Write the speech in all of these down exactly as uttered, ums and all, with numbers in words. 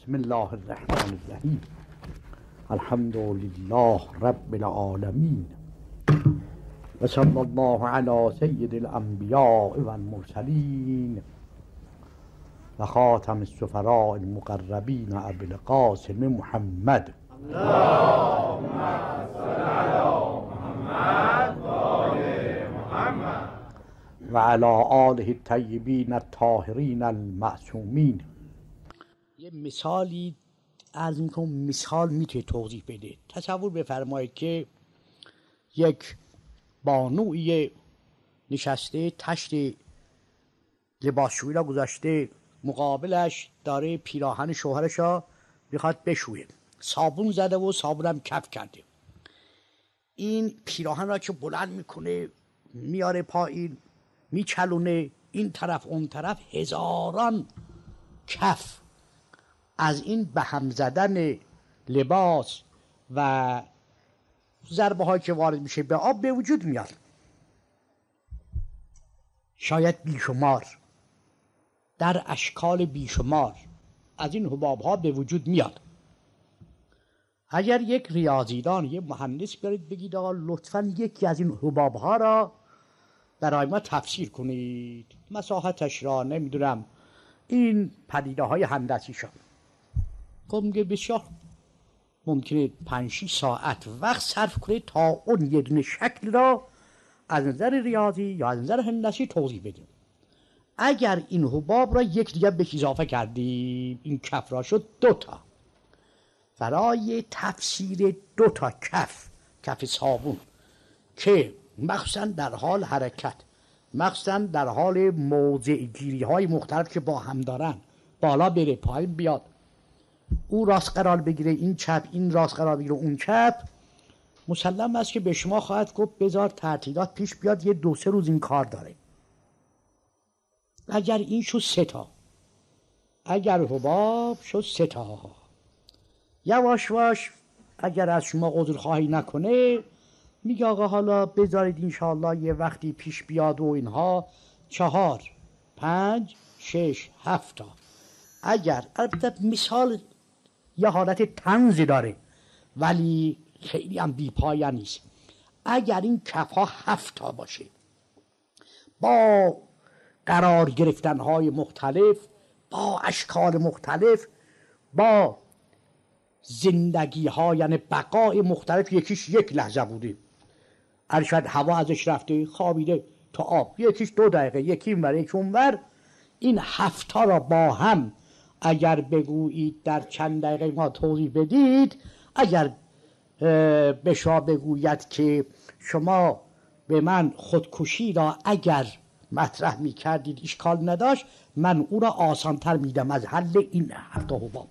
بسم الله الرحمن الرحیم. الحمد لله رب العالمین و صلی الله علی سید الانبیاء و المرسلین و خاتم السفراء المقربین ابی القاسم محمد. اللهم صل علی محمد و آل محمد و علی آله الطیبین الطاهرین المعصومین. یه مثالی از میکنم، مثال میتونه توضیح بده. تصور بفرمایید که یک بانوی نشسته تشت لباسشویی را گذاشته، مقابلش داره پیراهن شوهرش را میخواد بشویه، صابون زده و صابونم کف کرده. این پیراهن را که بلند میکنه میاره پایین، میچلونه این طرف اون طرف، هزاران کف از این به هم زدن لباس و ضربه هایی که وارد میشه به آب به وجود میاد. شاید بیشمار، در اشکال بیشمار از این حباب ها به وجود میاد. اگر یک ریاضیدان، یک مهندس بیارید بگید آقا لطفاً یکی از این حباب ها را برای ما تفسیر کنید، مساحتش را نمیدونم، این پدیده های هندسی شد، میگه بسیار ممکنه پنج شش ساعت وقت صرف کنه تا اون یه دونه شکل را از نظر ریاضی یا از نظر هندسی توضیح بده. اگر این حباب را یک دیگه بهش اضافه کردیم، این کف را شد دوتا. برای تفسیر دوتا کف، کف صابون که مخصوصا در حال حرکت، مخصوصا در حال موضع گیری های مختلف که با هم دارن، بالا بره پایین بیاد، او راست قرار بگیره این چپ، این راست قرار بگیره اون چپ، مسلم است که به شما خواهد گفت بذار تعطیلات پیش بیاد، یه دو سه روز این کار داره. اگر این شد سه تا، اگر حباب شد سه تا، یواش واش اگر از شما عذرخواهی نکنه میگه آقا حالا بذارید انشاءالله یه وقتی پیش بیاد و اینها، چهار پنج شش هفت تا. اگر البته مثال یه حالت طنزی داره ولی خیلی هم بی پایه نیست. اگر این کف ها هفت تا باشه با قرار گرفتن های مختلف، با اشکال مختلف، با زندگی ها یعنی بقای مختلف، یکیش یک لحظه بوده، ارشد هوا ازش رفته خوابیده تا آب، یکیش دو دقیقه، یکی اینور یکی اونور، این هفتا را با هم اگر بگویید در چند دقیقه ما توضیح بدید، اگر به شما بگوید که شما به من خودکشی را اگر مطرح می کردید اشکال نداشت، من او را آسانتر میدم از حل این هفتا حباب.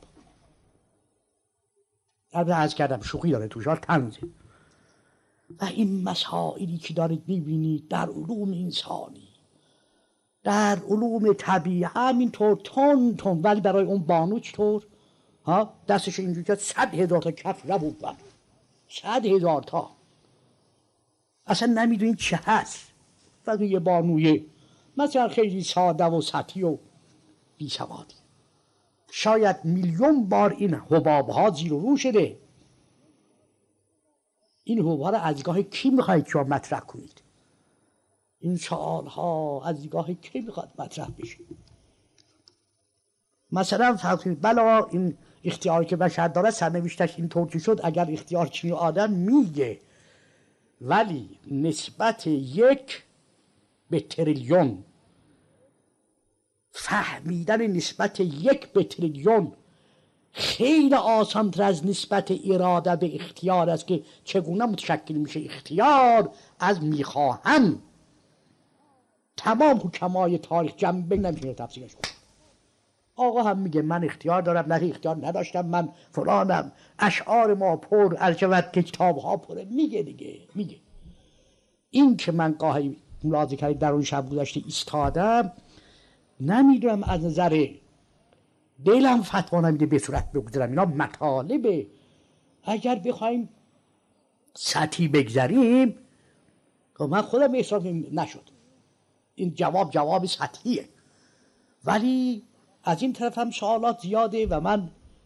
البته عرض کردم شوخی داره توش، طنزه. و این مسائلی که دارید میبینید در علوم انسانی، در علوم طبیعی همینطور تون تون، ولی برای اون بانو چطور؟ ها دستش اینجوری که صد هزار تا کف ربود بر صد هزار تا، اصلا نمیدونید چه هست. و یه بانوی مثلا خیلی ساده و سطحی و بی سوادی، شاید میلیون بار این حباب ها زیر و رو شده. این حباب ها را از دیدگاه کی میخواهید شما مطرح کنید؟ این سوال ها از دیدگاه کی میخواد مطرح بشه؟ مثلا فرض بلا این اختیاری که بشر داره سرنوشتش این طور که شد، اگر اختیار چنین آدم میگه، ولی نسبت یک به تریلیون، فهمیدن نسبت یک به تریلیون خیلی آسان‌تر از نسبت اراده به اختیار است که چگونه متشکل میشه اختیار از میخواهم. تمام حکمای تاریخ جنبه نمیشه تفسیرش کنم. آقا هم میگه من اختیار دارم، نه اختیار نداشتم، من فلانم، اشعار ما پر الجوت که کتاب ها پره، میگه دیگه میگه. این که من گاهی ملاحظه کردید در اون شب گذشته ایستادم، نمیدونم از نظر دلم فتوا نمیده به صورت بگذارم، اینا مطالبه. اگر بخوایم سطحی بگذاریم، من خودم احساس نشد، این جواب جواب سطحیه، ولی از این طرف هم سوالات زیاده و من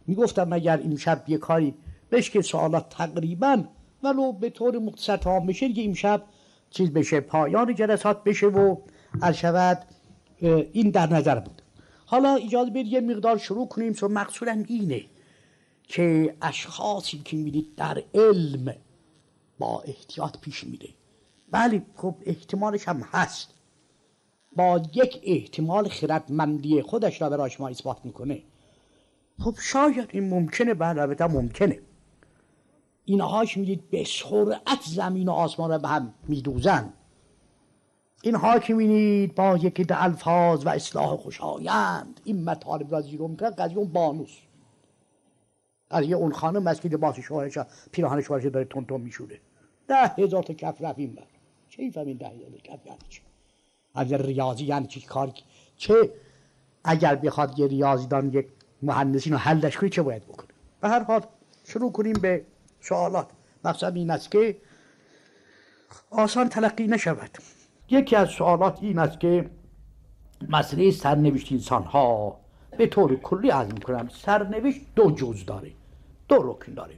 میگفتم اگر این شب یه کاری بشه که سوالات تقریبا ولو به طور مختصر تمام بشه دیگه این شب چیز بشه، پایان جلسات بشه و عرض شود این در نظر بود. حالا اجازه بدید یه مقدار شروع کنیم. چون مقصودم اینه که اشخاصی که میدید در علم با احتیاط پیش میره، بله خب احتمالش هم هست، با یک احتمال خردمندی خودش را برای شما اثبات میکنه. خب شاید این ممکنه، بله البته ممکنه. اینهاش میدید به سرعت زمین و آسمان را به هم میدوزن. اینها که میدید با یکی ده الفاظ و اصلاح خوشایند این مطالب را زیرو میکنن. قضیه اون بانوس، قضیه اون خانم است که لباس شوهرش پیراهن شوهرش داره تون تون میشوره. ده هزار تا کف رفت بر چه میفهمین ده هزار تا کف یعنی چی؟ اگر ریاضی یعنی چی کار چه اگر بخواد یه ریاضیدان یک مهندسی رو حلش کنی چه باید بکنه؟ به هر حال شروع کنیم به سوالات. مقصد این است که آسان تلقی نشود. یکی از سوالات این است که مسئله سرنوشت انسان ها به طور کلی عرض می‌کنم سرنوشت دو جز داره، دو رکن داره.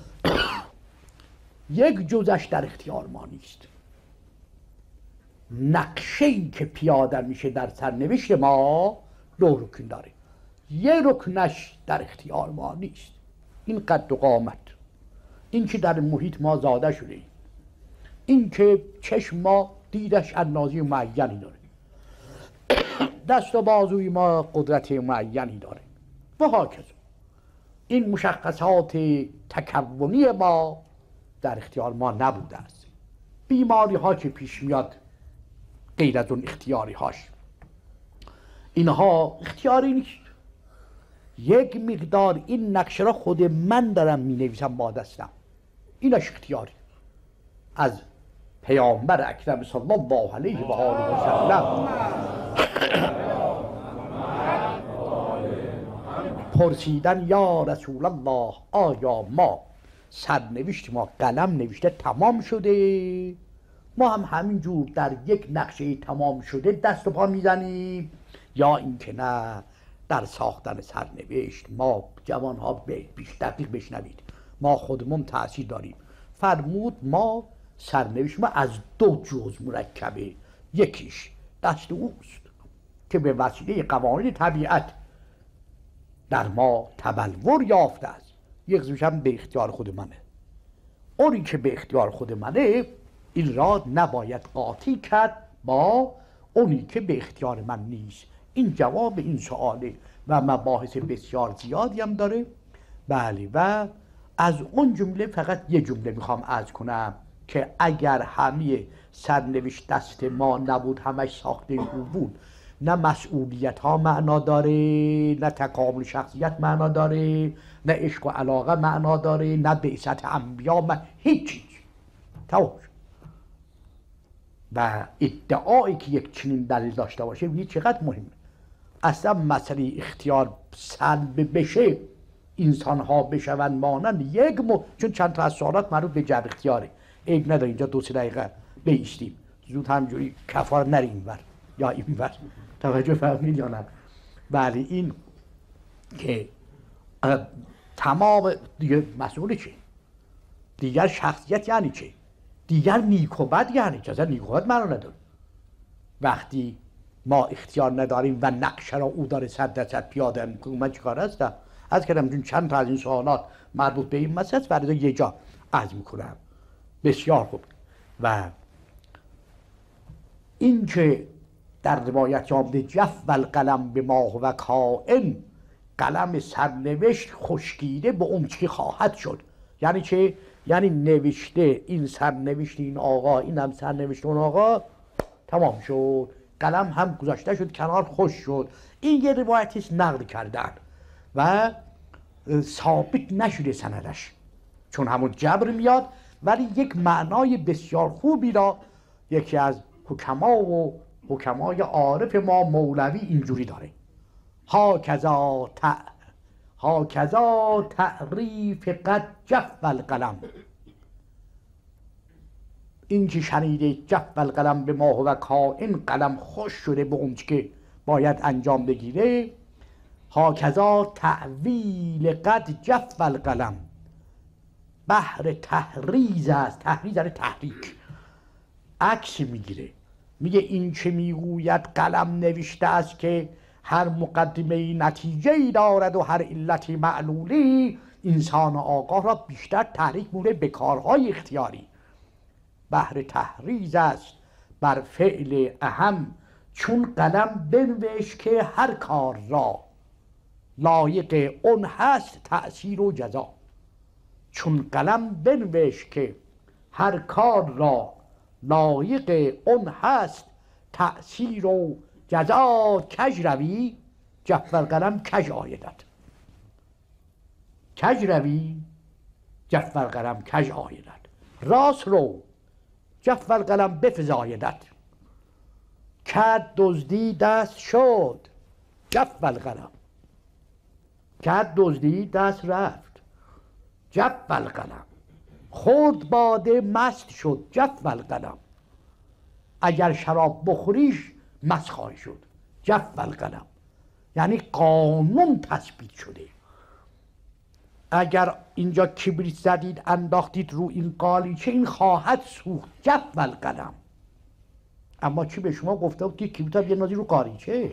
یک جزش در اختیار ما نیست. نقشه‌ای که پیاده میشه در سرنوشت ما دو رکن داره. یک رکنش در اختیار ما نیست. این قد و قامت، این که در محیط ما زاده شده ایم، این که چشم ما دیدش اندازه معینی داره، دست و بازوی ما قدرت معینی داره و هاکذا. این مشخصات تکونی ما در اختیار ما نبوده است. بیماری ها که پیش میاد غیر از اون اختیاری هاش، اینها اختیاری نیست. یک مقدار این نقشه را خود من دارم می نویسم با دستم، اینش اختیاری از پیامبر اکرم صلی الله علیه و آله و سلم. پرسیدن یا رسول الله آیا ما سرنوشت ما قلم نوشته تمام شده؟ ما هم همینجور در یک نقشه تمام شده دست و پا میزنیم، یا اینکه نه در ساختن سرنوشت ما جوان ها بیش دقیق بشنوید ما خودمون تأثیر داریم. فرمود ما سرنوشت ما از دو جز مرکبه، یکیش دست اوست که به وسیله قوانین طبیعت در ما تبلور یافته است، یک قسمش هم به اختیار خود منه. اونی که به اختیار خود منه این را نباید قاطی کرد با اونی که به اختیار من نیست. این جواب این سواله و مباحث بسیار زیادی هم داره. بله، و از اون جمله فقط یه جمله میخوام عرض کنم که اگر همه سرنوشت دست ما نبود، همش ساخته او بود، نه مسئولیت ها معنا داره، نه تکامل شخصیت معنا داره، نه عشق و علاقه معنا داره، نه بعثت انبیا، من هیچ چیز تمام. و ادعایی که یک چنین دلیل داشته باشه ببینید چقدر مهمه. اصلا مسئله اختیار سلب بشه، انسان ها بشون مانند یک مو... چون چند تا از سوالات مربوط به جبر اختیاره، عیب نداره اینجا دو سه دقیقه بیستیم، زود همجوری کفار نریم بر یا این بر. توجه فهمید یا نه؟ بله، این که تمام دیگه مسئول چه؟ دیگر شخصیت یعنی چه؟ دیگر نیک و بد یعنی چه؟ اصلا نیک و بد معنا نداره. وقتی ما اختیار نداریم و نقشه را او داره صد درصد پیاده میکنه، من چیکار هستم؟ از کردم چون چند تا از این سوالات مربوط به این مسئله است، برای یه جا عرض میکنم. بسیار خوب. و این که در روایت آمده جف و القلم به ما و کائن، قلم سرنوشت خشکیده به اون چی خواهد شد. یعنی چه؟ یعنی نوشته این سرنوشت این آقا، این هم سرنوشت اون آقا، تمام شد. قلم هم گذاشته شد کنار، خوش شد. این یه روایتیست نقل کردن و ثابت نشده سندش، چون همون جبر میاد، ولی یک معنای بسیار خوبی را یکی از حکما و حکمای عارف ما مولوی اینجوری داره: هاکذا ت هاکذا تعریف قد جف القلم. این که شنیده جف القلم به ما و کائن، قلم خوش شده به اون که باید انجام بگیره. هاکذا تعویل قد جف القلم. بحر تحریز است. تحریز یعنی تحریک، عکس میگیره. میگه این چه میگوید قلم نوشته است که هر مقدمه نتیجه ای دارد و هر علتی معلولی. انسان آگاه را بیشتر تحریک مونه به کارهای اختیاری. بحر تحریز است بر فعل اهم، چون قلم بنوشت که هر کار را لایق اون هست تأثیر و جزا. چون قلم بنوشت که هر کار را لایق اون هست تأثیر و جزا. کج روی جف القلم کج آیدد. کج روی جف القلم کج آیدد. راست رو جف القلم بفزایدد. کد دزدی دست شد جف القلم. کد دزدی دست رفت جف القلم. خورد باده مست شد جف القلم. اگر شراب بخوریش مست خواهی شد جف القلم. یعنی قانون تثبیت شده. اگر اینجا کبریت زدید انداختید رو این قالیچه این خواهد سوخت جف القلم. اما چی به شما گفته بود که کبریت هم بندازی رو قالیچه؟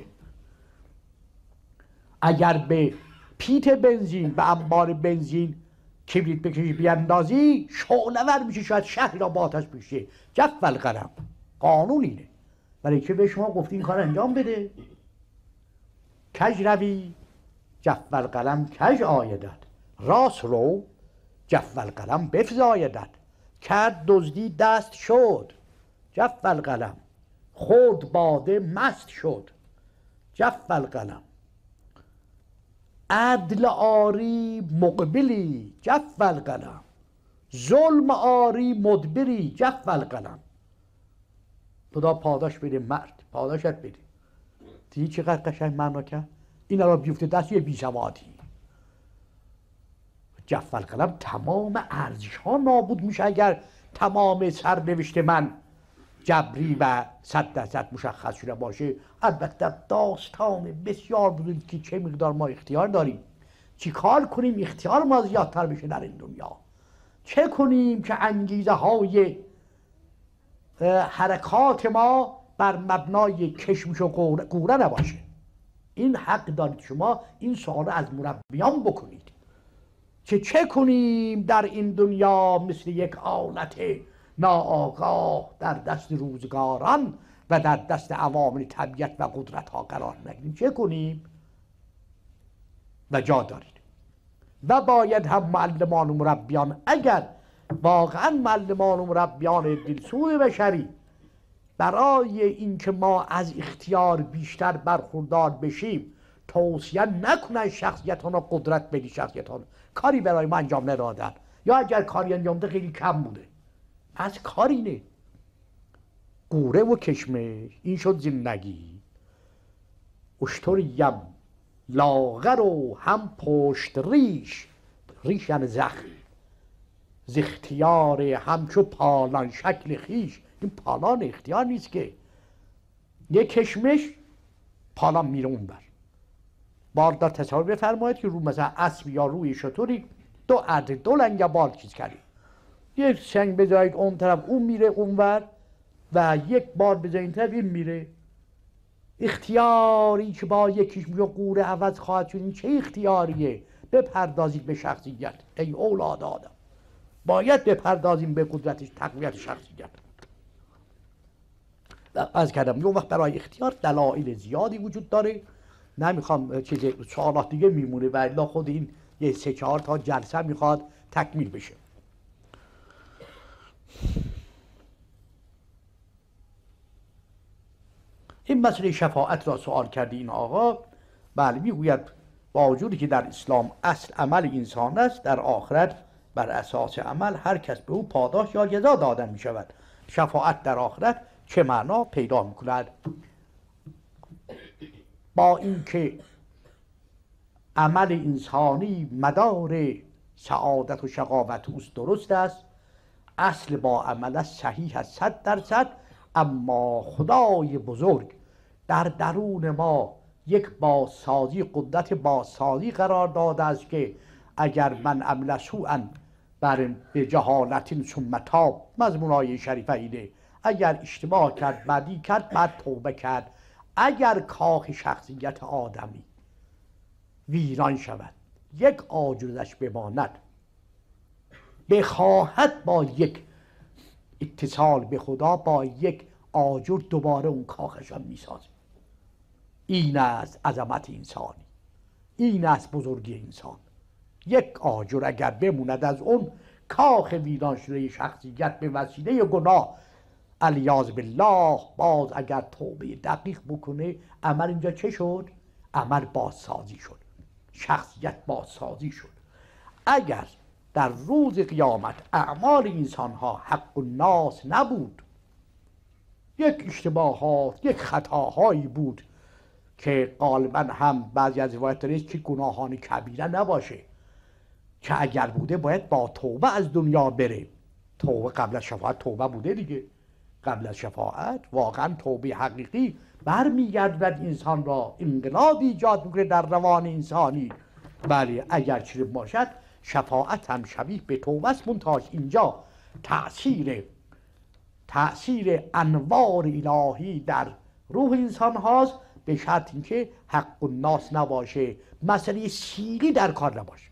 اگر به پیت بنزین به انبار بنزین کبریت بکشی بیاندازی شعله‌ور میشه، شاید شهری را با آتش بکشه جف القلم. قانون اینه. برای که به شما گفتی این کار انجام بده. کج روی جف القلم کج آیدد. راست رو جف القلم بفزایدد. کرد دزدی دست شد جف القلم. خورد باده مست شد جف القلم. عدل آری مقبلی جف القلم. ظلم آری مدبری جف القلم. خدا پاداش بده مرد، پاداشت بده. دیدی چقدر قشنگ معنا کرد؟ این را بیفته دست یه بیسوادی. جف القلم تمام ارزش ها نابود میشه اگر تمام سرنوشت من جبری و صد درصد مشخص شده باشه. البته داستان بسیار بزرگی که چه مقدار ما اختیار داریم، چی کار کنیم اختیار ما زیادتر بشه در این دنیا، چه کنیم که انگیزه های حرکات ما بر مبنای کشمش و قوره نباشه. این حق دارید شما این سوال از مربیان بکنید که چه کنیم در این دنیا مثل یک آلت ناآگاه در دست روزگاران و در دست عوامل طبیعت و قدرت ها قرار نگیریم. چه کنیم؟ و جا دارید. و باید هم معلمان و مربیان اگر واقعا معلمان و مربیان دلسوز بشری برای اینکه ما از اختیار بیشتر برخوردار بشیم توصیه نکنن شخصیتان و قدرت بدی شخصیتان کاری برای ما انجام ندادن، یا اگر کاری انجام ده خیلی کم بوده. از کاری نه. قوره و کشمش این شد زندگی. اشتریم لاغر و هم پشت ریش. ریش یعنی زخم. ز اختیار همچو پالان شکل خیش. این پالان اختیار نیست که یک کشمش پالان میره اون بر. باردار تصور بفرمایید که رو مثلا اسب یا روی شتری دو عرض دو لنگ بال چیز کردید. یک سنگ بذارید اون طرف اون میره اونور و یک بار بذارید این طرف این میره. اختیاری که با یکیش میشه قوره عوض خواهد شد این چه اختیاریه؟ بپردازید به شخصیت ای اولاد آدم. باید بپردازیم به قدرتش تقویت شخصیت. از کردم یه وقت برای اختیار دلایل زیادی وجود داره. نمیخوام چیز سوالات دیگه میمونه و الا خود این یه سه چهار تا جلسه میخواد تکمیل بشه. این مسئله شفاعت را سوال کرده این آقا. بله میگوید با وجودی که در اسلام اصل عمل انسان است، در آخرت بر اساس عمل هر کس به او پاداش یا جزا داده می شود. شفاعت در آخرت چه معنا پیدا می کند؟ با اینکه عمل انسانی مدار سعادت و شقاوت اوست درست است، اصل با عمل صحیح است صد درصد، اما خدای بزرگ در درون ما یک بازسازی، قدرت بازسازی قرار داده است که اگر من عمل سوءا بر به جهالت ثم تاب، مضمون آیه شریفه اینه، اگر اشتباه کرد، بدی کرد، بعد توبه کرد، اگر کاخ شخصیت آدمی ویران شود، یک آجرش بماند، بخواهد با یک اتصال به خدا، با یک آجر دوباره اون کاخش هم میسازه. این است عظمت انسانی، این است بزرگی انسان. یک آجر اگر بموند از اون کاخ ویران شده شخصیت به وسیله گناه، علیاذ بالله، باز اگر توبه دقیق بکنه، عمل اینجا چه شد؟ عمل بازسازی شد، شخصیت بازسازی شد. اگر در روز قیامت اعمال انسان ها حق الناس نبود، یک اشتباهات، یک خطاهایی بود که غالبا هم بعضی از روایت داره که گناهان کبیره نباشه، که اگر بوده باید با توبه از دنیا بره. توبه قبل از شفاعت توبه بوده دیگه. قبل از شفاعت واقعا توبه حقیقی برمیگردد انسان را، انقلاب ایجاد میکنه در روان انسانی. بله اگر چیزی باشد شفاعت هم شبیه به توبه است، منتهاش اینجا تأثیر تأثیر انوار الهی در روح انسان هاست، به شرط اینکه حق الناس نباشه، مسئله سیلی در کار نباشه.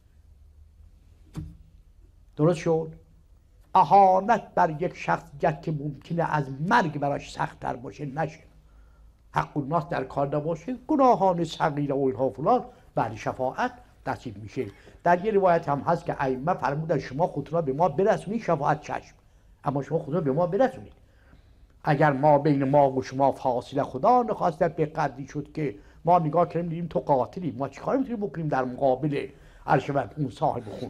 درست شد؟ اهانت بر یک شخصیت که ممکنه از مرگ براش سخت‌تر باشه نشه، حق الناس در کار نباشه، گناهان صغیره و اینها فلان، بعد شفاعت نصیب میشه. در یه روایت هم هست که ائمه فرمودن شما خود را به ما برسونید، شفاعت چشم، اما شما خود را به ما برسونید. اگر ما بین ما و شما فاصله خدا نخواسته به قدری شد که ما نگاه کردیم دیدیم تو قاتلی، ما چیکار میتونیم بکنیم در مقابل عرشبت اون صاحب خون؟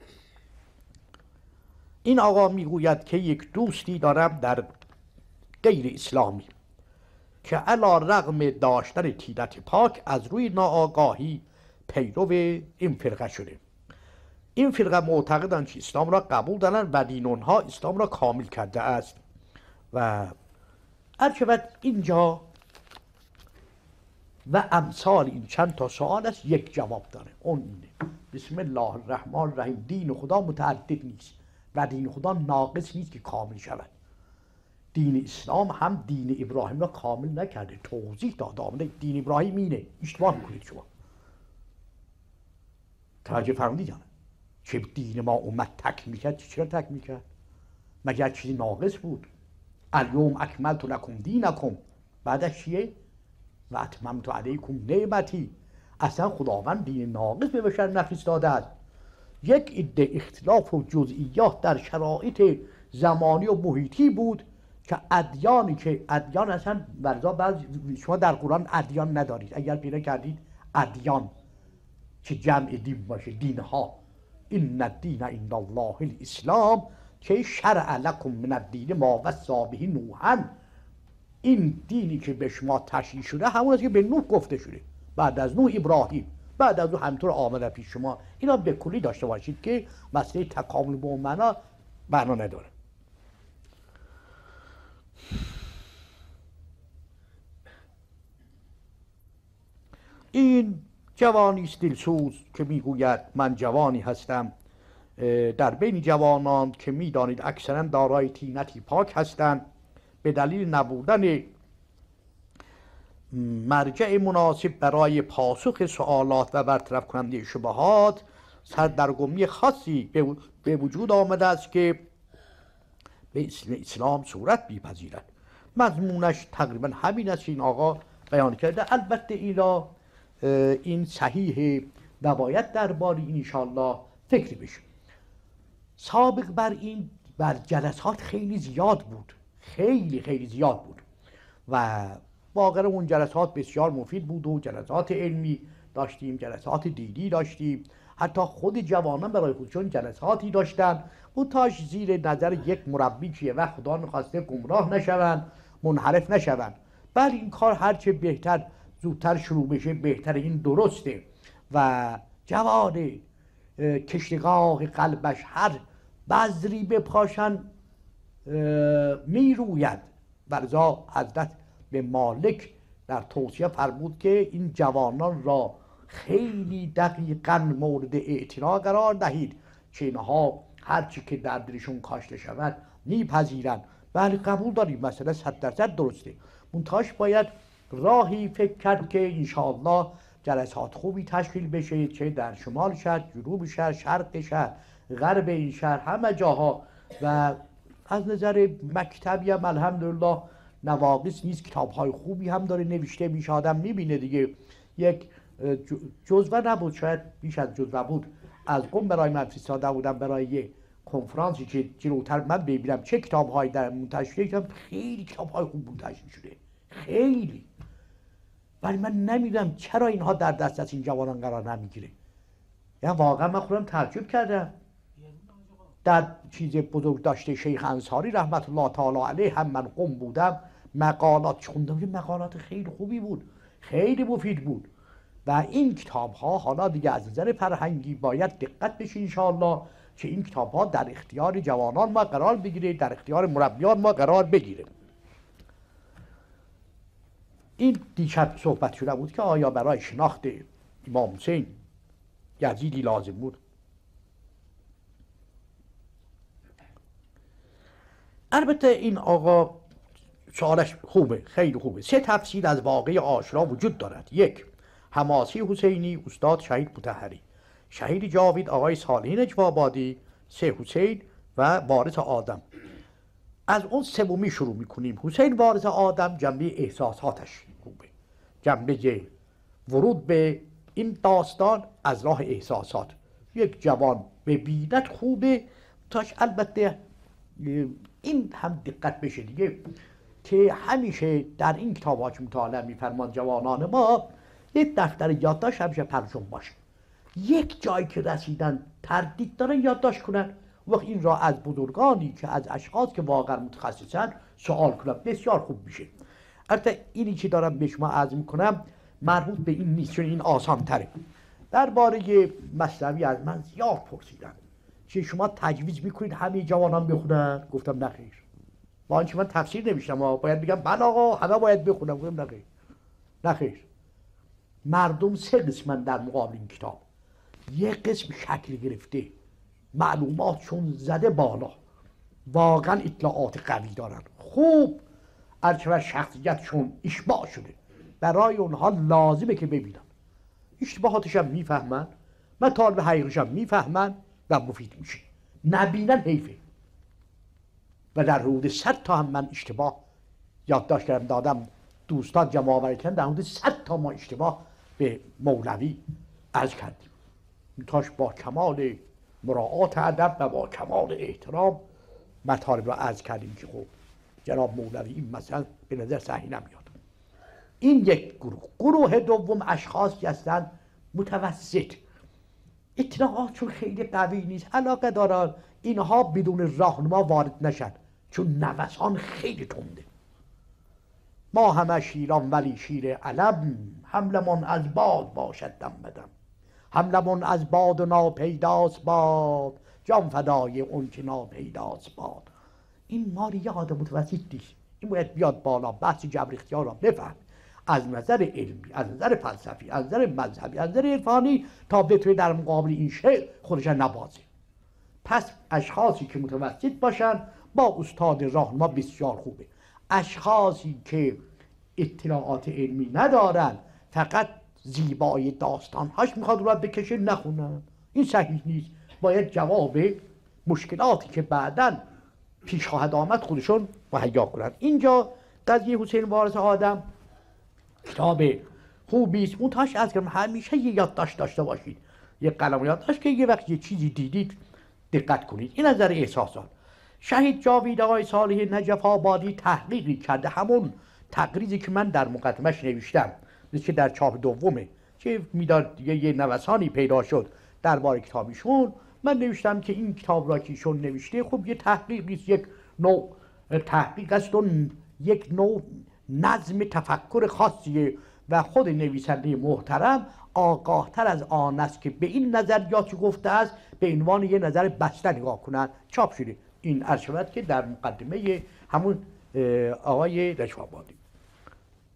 این آقا میگوید که یک دوستی دارم در غیر اسلامی که علی رغم داشتن طینت پاک از روی ناآگاهی پیرو این فرقه شده. این فرقه معتقدند که اسلام را قبول دارند و دین اونها اسلام را کامل کرده است. و عرشبت اینجا و امثال این چند تا سوال است، یک جواب داره، اون اینه: بسم الله الرحمن الرحیم، دین خدا متعدد نیست و دین خدا ناقص نیست که کامل شود. دین اسلام هم دین ابراهیم را کامل نکرده، توضیح داده آمده دین ابراهیم اینه، اشتباه میکنید شما. توجه فرمودید جانم؟ چه دین ما اومد تکمیل کرد؟ چرا تکمیل کرد؟ مگر چیزی ناقص بود؟ الیوم اکملت لکم دینکم، بعدش چیه؟ و اتممت علیکم نعمتی. اصلا خداوند دین ناقص به بشر نفرستاده است. یک عده اختلاف و جزئیات در شرایط زمانی و محیطی بود که ادیانی که ادیان اصلا ورزا بعض شما در قرآن ادیان ندارید. اگر پیدا کردید ادیان که جمع دین باشه، دین ها، این الدین عند الله الاسلام که شرع لکم من الدین ما وصی به نوحا، این دینی که به شما تشریع شده همون است که به نوح گفته شده، بعد از نوح ابراهیم، بعد از او همطور آمده پیش شما. اینا به کلی داشته باشید که مسئله تکامل به اون معنا معنا نداره. این جوانی است دلسوز که میگوید من جوانی هستم در بین جوانان که میدانید اکثرا دارای طینتی پاک هستند، به دلیل نبودن مرجع مناسب برای پاسخ سوالات و برطرف کننده شبهات، سردرگمی خاصی به وجود آمده است که به اسلام صورت میپذیرد. مضمونش تقریبا همین است این آقا بیان کرده. البته اینا این صحیح و باید درباره این انشاءالله فکری بشه. سابق بر این بر جلسات خیلی زیاد بود، خیلی خیلی زیاد بود و واقعا اون جلسات بسیار مفید بود و جلسات علمی داشتیم، جلسات دینی داشتیم، حتی خود جوانان برای خودشون جلساتی داشتن و تاش زیر نظر یک مربی که و خدا نخواسته گمراه نشوند، منحرف نشوند. بله این کار هرچه بهتر زودتر شروع بشه بهتر، این درسته و جوان کشتگاه قلبش هر بذری بپاشن می روید. ورزا حضرت به مالک در توصیه فرمود که این جوانان را خیلی دقیقاً مورد اعتنا قرار دهید که اینها هرچی که در دلشون کاشته شود میپذیرند. بله قبول داریم، مثلا صد درصد درسته، منتهاش باید راهی فکر کرد که انشاءالله جلسات خوبی تشکیل بشه، چه در شمال شهر، جنوب شهر، شرق شهر، غرب این شهر، همه جاها. و از نظر مکتبی هم الحمدلله نواقص نیست، کتاب‌های خوبی هم داره نوشته میشه، آدم میبینه دیگه. یک جزوه نبود، شاید بیش از جزوه بود، از قم برای من فرستاده بودم برای یه کنفرانسی که جلوتر من ببینم چه کتاب‌هایی در منتشر شده. خیلی کتاب‌های خوب منتشر شده، خیلی. ولی من نمیدونم چرا اینها در دست از این جوانان قرار نمیگیره. یعنی واقعا من خودم تعجب کردم. در چیز بزرگ داشته شیخ انصاری رحمت الله تعالی علیه هم من قم بودم، مقالات خوندم، مقالات خیلی خوبی بود، خیلی مفید بود. و این کتاب ها حالا دیگه از نظر فرهنگی باید دقت بشه انشاءالله که این کتاب ها در اختیار جوانان ما قرار بگیره، در اختیار مربیان ما قرار بگیره. این دیشب صحبت شده بود که آیا برای شناخت امام حسین یزیدی لازم بود؟ البته این آقا سوالش خوبه، خیلی خوبه. سه تفسیر از واقعه عاشورا وجود دارد. یک، حماسی حسینی استاد شهید مطهری، شهید جاوید آقای صالحی نجوابادی، سه حسین و وارث آدم. از اون سومی شروع میکنیم. حسین وارث آدم جنبه احساساتش خوبه، جنبه ورود به این داستان از راه احساسات. یک جوان ببیند خوبه، تاش البته این هم دقت بشه دیگه که همیشه در این کتاب‌ها که مطالعه می‌فرمان جوانان ما یک دفتر یادداشت همیشه پرشون باشه. یک جایی که رسیدن تردید دارن یادداشت کنن، وقت این را از بزرگانی که از اشخاص که واقعا متخصصن سوال کنن، بسیار خوب میشه. البته اینی که دارم به شما عرض میکنم مربوط به این نیست، چون این آسان تره. درباره مثنوی از من زیاد پرسیدن که شما تجویز میکنید همه جوانان بخونن؟ گفتم نخیر. با اینکه من تفسیر نمیشم و باید بگم بله آقا همه باید بخونن، گفتم نخیر. نخیر. مردم سه قسمن در مقابل این کتاب. یک قسم شکل گرفته، معلوماتشون زده بالا، واقعا اطلاعات قوی دارن، خوب ارچه شخصیتشون اشباع شده، برای اونها لازمه که ببینن، اشتباهاتش هم میفهمن، مطالب حقیقیش هم میفهمن و مفید میشه. نبینن حیفه. و در حدود صد تا هم من اشتباه یادداشت کردم دادم، دوستان جمع آوری کردن، در حدود صد تا ما اشتباه به مولوی عرض کردیم. تاش با کمال مراعات ادب و با کمال احترام مطالب را عرض کردیم که خب جناب مولوی این مثلا به نظر صحیح نمیاد. این یک گروه. گروه دوم اشخاصی هستند متوسط، اطلاعاتشون خیلی قوی نیست، علاقه دارن اینها بدون راهنما وارد نشن، چون نوسان خیلی تنده. ما همه شیران ولی شیر علم، حملمون از باد باشد دم بدم، حملمون از باد و ناپیداست باد، جان فدای اون که ناپیداست باد. این ماری یه آدم متوسط نیست، این باید بیاد بالا، بحث جبر اختیار را بفهم از نظر علمی، از نظر فلسفی، از نظر مذهبی، از نظر عرفانی، تا بتونه در مقابل این شعر خودش نبازه. پس اشخاصی که متوسط باشن با استاد راهنما بسیار خوبه. اشخاصی که اطلاعات علمی ندارن، فقط زیبای داستانهاش میخواد رو بکشه، نخونن. این صحیح نیست. باید جواب مشکلاتی که بعداً پیش خواهد آمد خودشون مهیا کنن. اینجا قضیه حسین وارث آدم کتاب خوبی است. منتهاش از کردم همیشه یه یادداشت داشته باشید، یه قلم یادداشت که یه وقت یه چیزی دیدید دقت کنید. این نظر احساسات. شهید جاوید آقای صالح نجف آبادی تحقیقی کرده، همون تقریزی که من در مقدمش نوشتم که در چاپ دومه که میداد دیگه یه نوسانی پیدا شد درباره کتابیشون، من نوشتم که این کتاب را که ایشون نوشته خب یه تحقیقی است، یک نوع تحقیق است و یک نوع نظم تفکر خاصیه و خود نویسنده محترم آگاهتر از آن است که به این نظریاتی گفته است به عنوان یه نظر بسته نگاه کنند. چاپ شده این عرض شود که در مقدمه همون آقای نجف آبادی.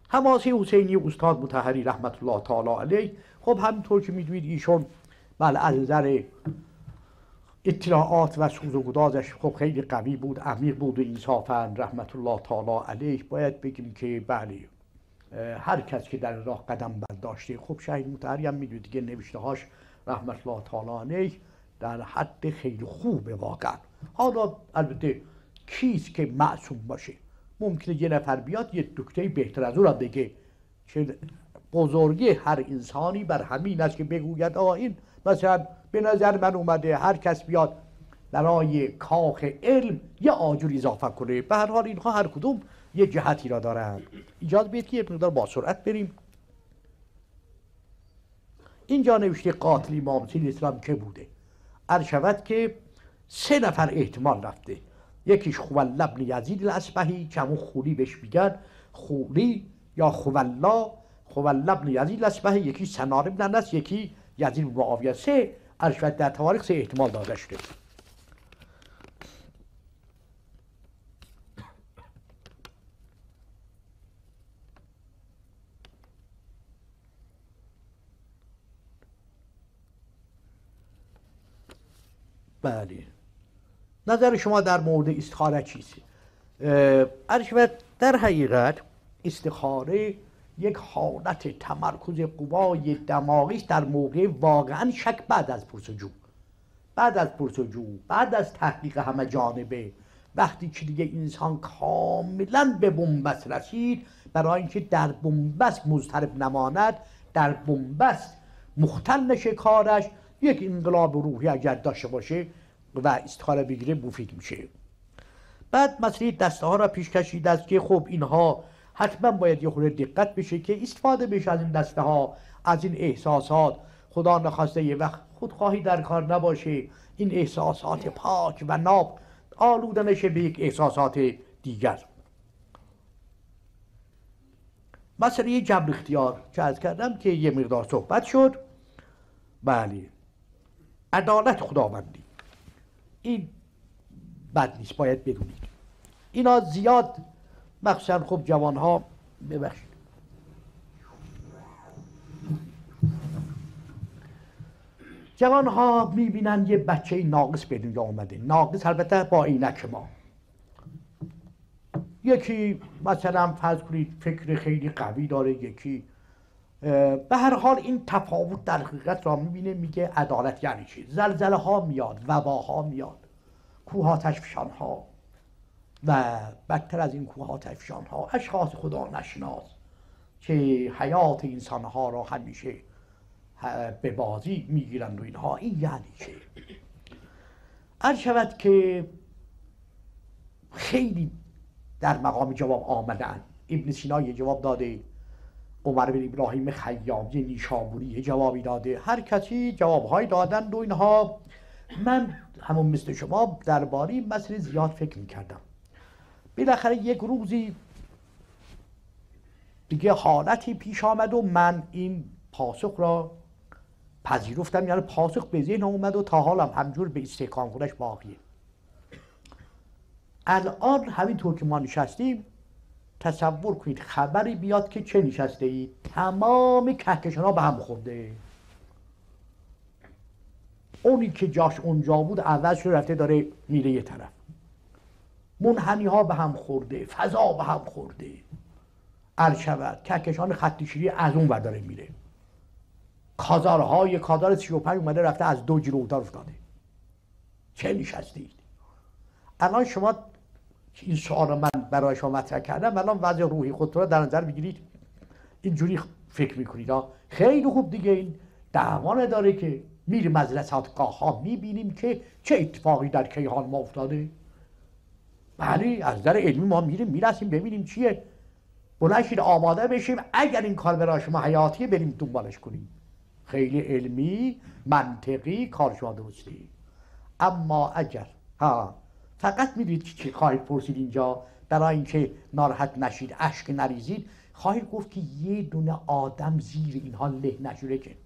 حماسه حسینی استاد مطهری رحمت الله تعالی علیه، خب همینطور که میدونید ایشون بله از نظر اطلاعات و سوز و گدازش خب خیلی قوی بود، عمیق بود و انصافا رحمت الله تعالی علیه. باید بگیم که بله هر کس که در راه قدم برداشته، خب شهید مطهری هم میدونید دیگه نوشته هاش رحمت الله تعالی علیه در حد خیلی خوبه واقعا. حالا البته کیست که معصوم باشه؟ ممکنه یه نفر بیاد یه نکته بهتر از او را بگه، چه بزرگی هر انسانی بر همین است که بگوید آقا این مثلا به نظر من اومده هر کس بیاد برای کاخ علم یه آجر اضافه کنه. به هر حال اینها هر کدوم یه جهتی را دارند. اجازه بدید که یک مقدار با سرعت بریم. اینجا نوشته قاتل امام حسین اسلام که بوده؟ عرض شود که سه نفر احتمال رفته. یکیش خولا ابن یزید الاسبهی که همون خولی بهش میگن، خولی یا خولا، خولا ابن یزید الاسبهی، یکی سنار ابن انس، یکی یزید بن معاویه. سه عرض شود در تواریخ سه احتمال داده شده. بله نظر شما در مورد استخاره چیست؟ عرض در حقیقت استخاره یک حالت تمرکز قوای دماغی است در موقع واقعا شک بعد از پرسجو، بعد از پرسجو بعد از تحقیق همه جانبه، وقتی که دیگه انسان کاملا به بنبست رسید، برای اینکه در بنبست مضطرب نماند، در بنبست مختل نشه کارش، یک انقلاب روحی اگر داشته باشه و استخاره بگیره مفید میشه. بعد مسئله دسته ها را پیش کشیده است که خب اینها حتما باید یه خورده دقت بشه که استفاده بشه از این دسته ها، از این احساسات. خدا نخواسته یه وقت خودخواهی در کار نباشه، این احساسات پاک و ناب آلوده نشه به یک احساسات دیگر. مسئله جبر اختیار که از کردم که یه مقدار صحبت شد. بله عدالت خداوندی این بد نیست، باید بدونید اینا زیاد مخصوصا خب جوانها ببخشید جوانها میبینن یه بچه ناقص به دنیا آمده، ناقص البته با عینک ما. یکی مثلا فرض کنید فکر خیلی قوی داره، یکی به هر حال این تفاوت در حقیقت را میبینه، میگه عدالت یعنی چی؟ زلزله ها میاد، وباها میاد، کوه آتش فشان ها و بدتر از این کوه آتش فشان ها اشخاص خدا نشناس که حیات انسان ها را همیشه به بازی میگیرند و اینها. این یعنی چه؟ عرض شود که خیلی در مقام جواب آمدن. ابن سینا یه جواب داده، عمر بن ابراهیم خیام یه نیشابوری یه جوابی داده، هر کسی جوابهایی دادن و اینها. من همون مثل شما درباره این مسئله زیاد فکر میکردم. بالاخره یک روزی دیگه حالتی پیش آمد و من این پاسخ را پذیرفتم، یعنی پاسخ به ذهن اومد و تا حالم همجور به استحکام خودش باقیه. الان همینطور که ما نشستیم تصور کنید خبری بیاد که چه نشسته اید، تمام کهکشان ها به هم خورده، اونی که جاش اونجا بود عوض شده رفته داره میره یه طرف، منحنی ها به هم خورده، فضا به هم خورده، عرض شود کهکشان خط شیری از اون ور داره میره، کازارهای کازار سی و پنج اومده رفته از دو جلوتر افتاده. چه نشستید؟ الان شما این سوال من برای شما مطرح کردم، الان وضع روحی خود را در نظر بگیرید، اینجوری فکر میکنید ها خیلی خوب دیگه این دعوا نداره که میریم از رصادگاه ها میبینیم که چه اتفاقی در کیهان ما افتاده. بله از نظر علمی ما میریم میرسیم ببینیم چیه، بلند شید آماده بشیم اگر این کار برای شما حیاتیه بریم دنبالش کنیم. خیلی علمی منطقی کار شما درسته. اما اگر ها فقط میدونید که چی خواهید پرسید اینجا، برای اینکه ناراحت نشید اشک نریزید، خواهید گفت که یه دونه آدم زیر اینها له نشده که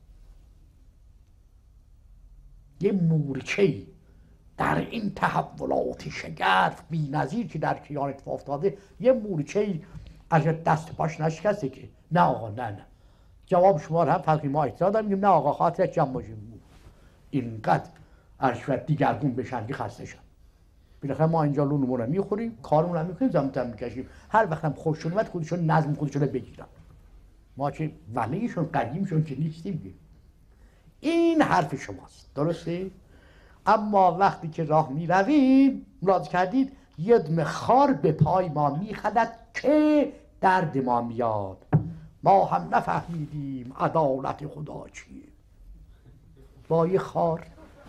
یه مورچه‌ای در این تحولات شگرف بی‌نظیر که در کیهان اتفاق افتاده، یه مورچه‌ای اگر دست پاش نشکسته که نه آقا نه نه جواب شما رو هم فقی ما اعتراض داریم نه آقا خاطرش جمع باشیم اینقدر ارشد دیگرگون بشن که خسته شن بالاخره ما اینجا لونمون رو میخوریم کارمون رو میکنیم زمتن میکشیم هر وقت هم خوششون اومد خودشون نظم خودشون رو بگیرن ما چه ولیشون قدیمشون که نیستیم. این حرف شماست درسته؟ اما وقتی که راه میرویم ملاحظه کردید یه دونه خار به پای ما میخدد که درد ما میاد ما هم نفهمیدیم عدالت خدا چیه با یه خار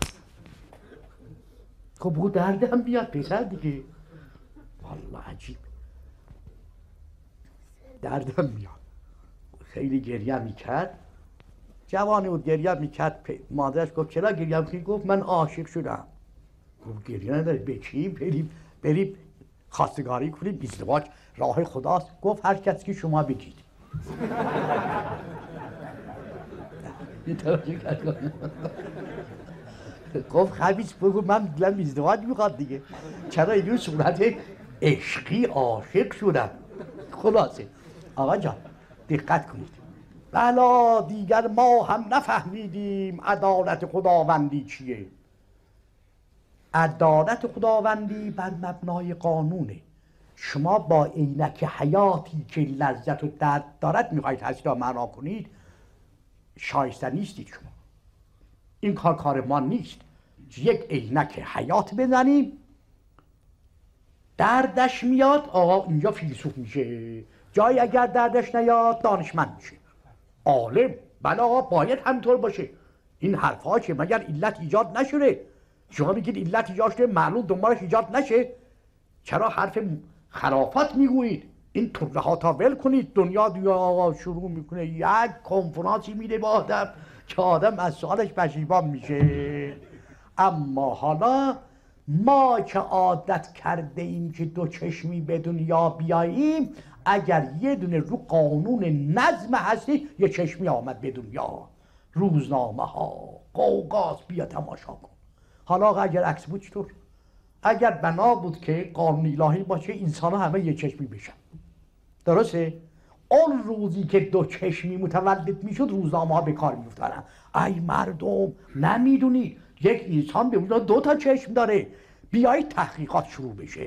خب بگو درد هم بیاد پسر دیگه والله عجیب درد هم میاد خیلی گریه میکرد جوانی بود گریه میکرد مادرش گفت چرا گریه میکنی؟ گفت من عاشق شدم. گفت گریه نداری بچیم بریم بریم خواستگاری کنیم ازدواج راه خداست. گفت هر کسی که شما بگید. گفت خبیث بگو من دلم ازدواج میخواد دیگه چرا اینو صورت عشقی عاشق شدم. خلاصه آقا جان دقت کنید بلا دیگر ما هم نفهمیدیم عدالت خداوندی چیه. عدالت خداوندی بر مبنای قانونه. شما با عینک حیاتی که لذت و درد دارد میخواید هستی را معنا کنید شایسته نیستید. شما این کار کار ما نیست. یک عینک حیات بزنیم دردش میاد آقا اینجا فیلسوف میشه. جایی اگر دردش نیاد دانشمند میشه عالم. بله آقا باید همینطور باشه. این حرفها که مگر علت ایجاد نشده؟ شما میگید علت ایجاد شده معلوم دنبالش ایجاد نشه. چرا حرف خرافات میگویید؟ این طره ها تا ول کنید. دنیا دنیا آقا شروع میکنه یک کنفرانسی میده با آدم که آدم از سوالش پشیمان میشه. اما حالا ما که عادت کرده ایم که دو چشمی به دنیا بیاییم اگر یه دونه رو قانون نظم هستی یه چشمی آمد به دنیا روزنامه ها قوقاز بیا تماشا کن. حالا اگر عکس بود چطور؟ اگر بنا بود که قانون الهی باشه انسان ها همه یه چشمی بشن درسته؟ اون روزی که دو چشمی متولد میشد روزنامه ها به کار میفتارن. ای مردم نمیدونی یک انسان به وجود دو تا چشم داره بیایید تحقیقات شروع بشه.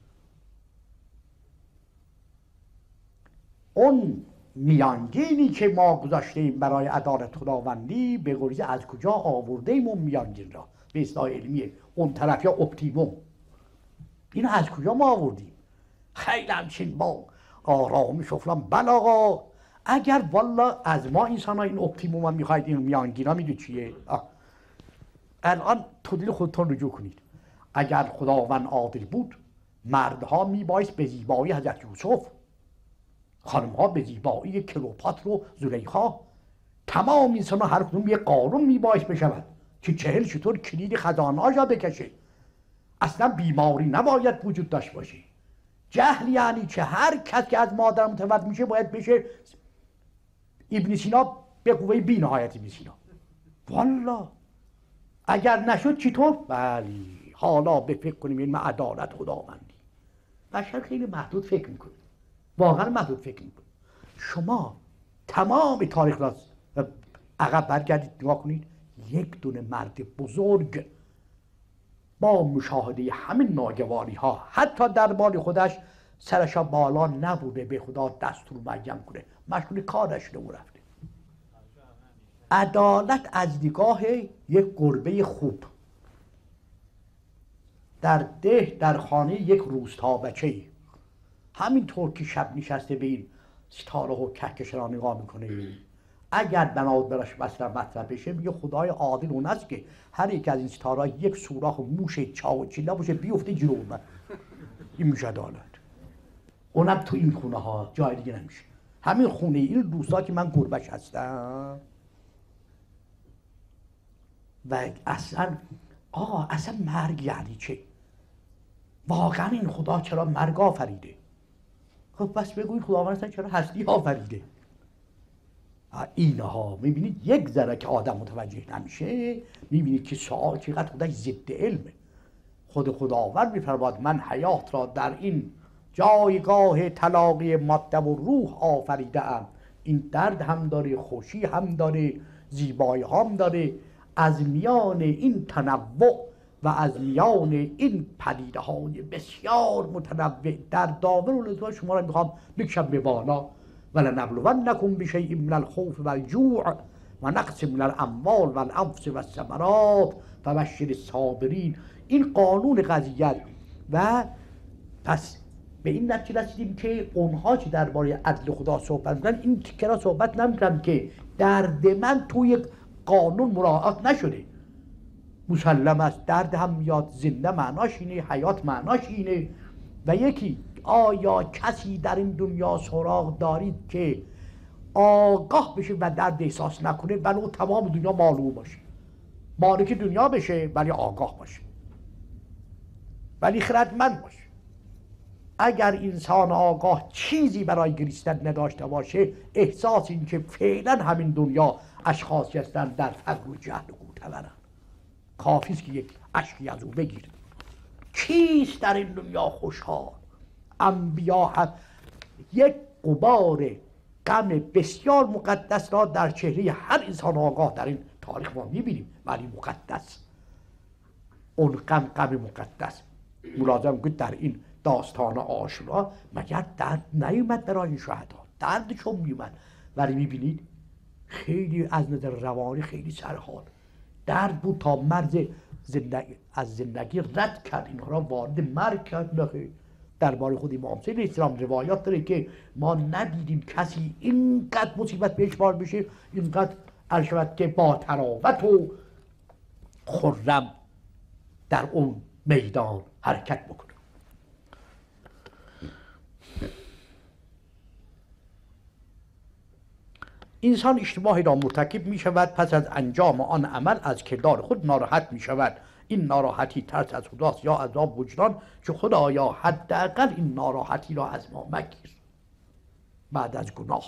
اون میانگینی که ما گذاشتیم برای عدالت خداوندی به غریزه از کجا آورده ایم اون میانگین را به اصطلاح علمی اون طرف یا اپتیموم این از کجا ما آوردیم؟ خیلی همچین با آرامش و فلان. بله آقا اگر والا از ما انسان ها این اپتیموم هم میخواید این میانگین ها میدونید چیه؟ آه. الان تدلیل خودتون رجوع کنید. اگر خداوند عادل بود مردها میبایست به زیبایی حضرت یوسف خانمها به زیبایی کلوپاتر و زلیخا تمام انسان ها هر کدوم یه قارون میبایست بشود که چهل چطور کلید خزانه‌اش را بکشه. اصلا بیماری نباید وجود داشت باشه. جهل یعنی چه؟ هر کس که از مادر متولد میشه باید بشه ابن سینا به قوه بی نهایت ابن سینا. والا اگر نشد چطور؟ بلی حالا به فکر کنیم این عدالت خداوندی. بشر خیلی محدود فکر میکنه واقعا محدود فکر میکنه. شما تمام تاریخ را عقب برگردید نگاه کنید یک دونه مرد بزرگ با مشاهده همین ناگواری ها حتی در بال خودش سرش بالا نبوده به خدا دستور معین کنه مشغول کارش رو رفته. عدالت از دیگاه یک گربه خوب در ده در خانه یک روستا بچه همینطور که شب نشسته به این ستاره و کهکشان را نگاه میکنه اگر بنابرای براش مثلا مطرح بشه میگه خدای عادل اون است که هر یک از این ستاره یک سوراخ موش چاو چیلا باشه بیفته جلو من. این میشه عدالت. اونم تو این خونه ها جای دیگه نمیشه. همین خونه این روستا که من گربهش هستم و اصلا آقا اصلا مرگ یعنی چه؟ واقعا این خدا چرا مرگ آفریده؟ خب بس بگوید خداوند اصلا چرا هستی آفریده؟ اینها میبینید یک ذره که آدم متوجه نمیشه میبینید که سوال چقدر خودش ضد علمه. خود خداوند میفرماید من حیات را در این جایگاه تلاقی ماده و روح آفریده ام. این درد هم داره، خوشی هم داره، زیبایی هم داره. از میان این تنوع و از میان این پدیده های بسیار متنوع در داور و لطفا شما را میخوام بکشم به بالا. ولنبلونکم بشیء من الخوف والجوع و نقص من الاموال والانفس والثمرات فبشر الصابرین. این قانون قضیه. و پس به این نتیجه رسیدیم که اونها که درباره عدل خدا صحبت میکنن این تیکه را صحبت نمیکنن که درد من توی قانون مراعات نشده. مسلم است درد هم میاد، زنده معناش اینه، حیات معناش اینه. و یکی آیا کسی در این دنیا سراغ دارید که آگاه بشه و درد احساس نکنه ولو تمام دنیا معلوم باشه، مالک دنیا بشه ولی آگاه باشه، ولی خردمند باشه؟ اگر انسان آگاه چیزی برای گریستن نداشته باشه، احساس این که فعلا همین دنیا اشخاصی هستن در فقر و جهل و گوتورن، کافی است که یک اشکی از او بگیر. کیست در این دنیا خوشحال؟ انبیا هم یک غبار غم بسیار مقدس را در چهره هر انسان آگاه در این تاریخ ما میبینیم، ولی مقدس. اون غم غم مقدس. ملازم گفت در این داستان عاشورا مگر درد نیومد برای این شهدا؟ دردشون میومد، ولی میبینید خیلی از نظر روانی خیلی سرحال. درد بود تا مرز زندگی از زندگی رد کرد، اینها را وارد مرگ کرد. نخیر. درباره خود امام حسین علیه السلام روایات داره که ما ندیدیم کسی اینقدر مصیبت بهش بار بشه، اینقدر عرشبت که با تراوت و خرم در اون میدان حرکت بکنه. انسان اشتباهی را مرتکب می شود، پس از انجام آن عمل از کردار خود ناراحت می شود. این ناراحتی ترس از خداست یا عذاب وجدان، که خدایا حداقل این ناراحتی را از ما مگیر بعد از گناه.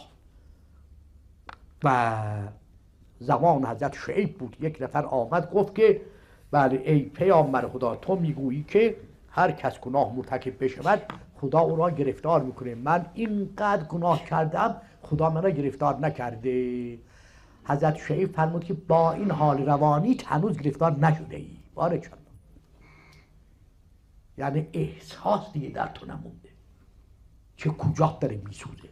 و زمان حضرت شعیب بود، یک نفر آمد گفت که بله ای پیامبر خدا، تو میگویی که هر کس گناه مرتکب بشود خدا او را گرفتار میکنه. من اینقدر گناه کردم خدا من را گرفتار نکرده. حضرت شعیب فرمود که با این حال روانی هنوز گرفتار نشده ای. بارک الله. یعنی احساس دیگه در تو نمونده که کجا داره میسوزه.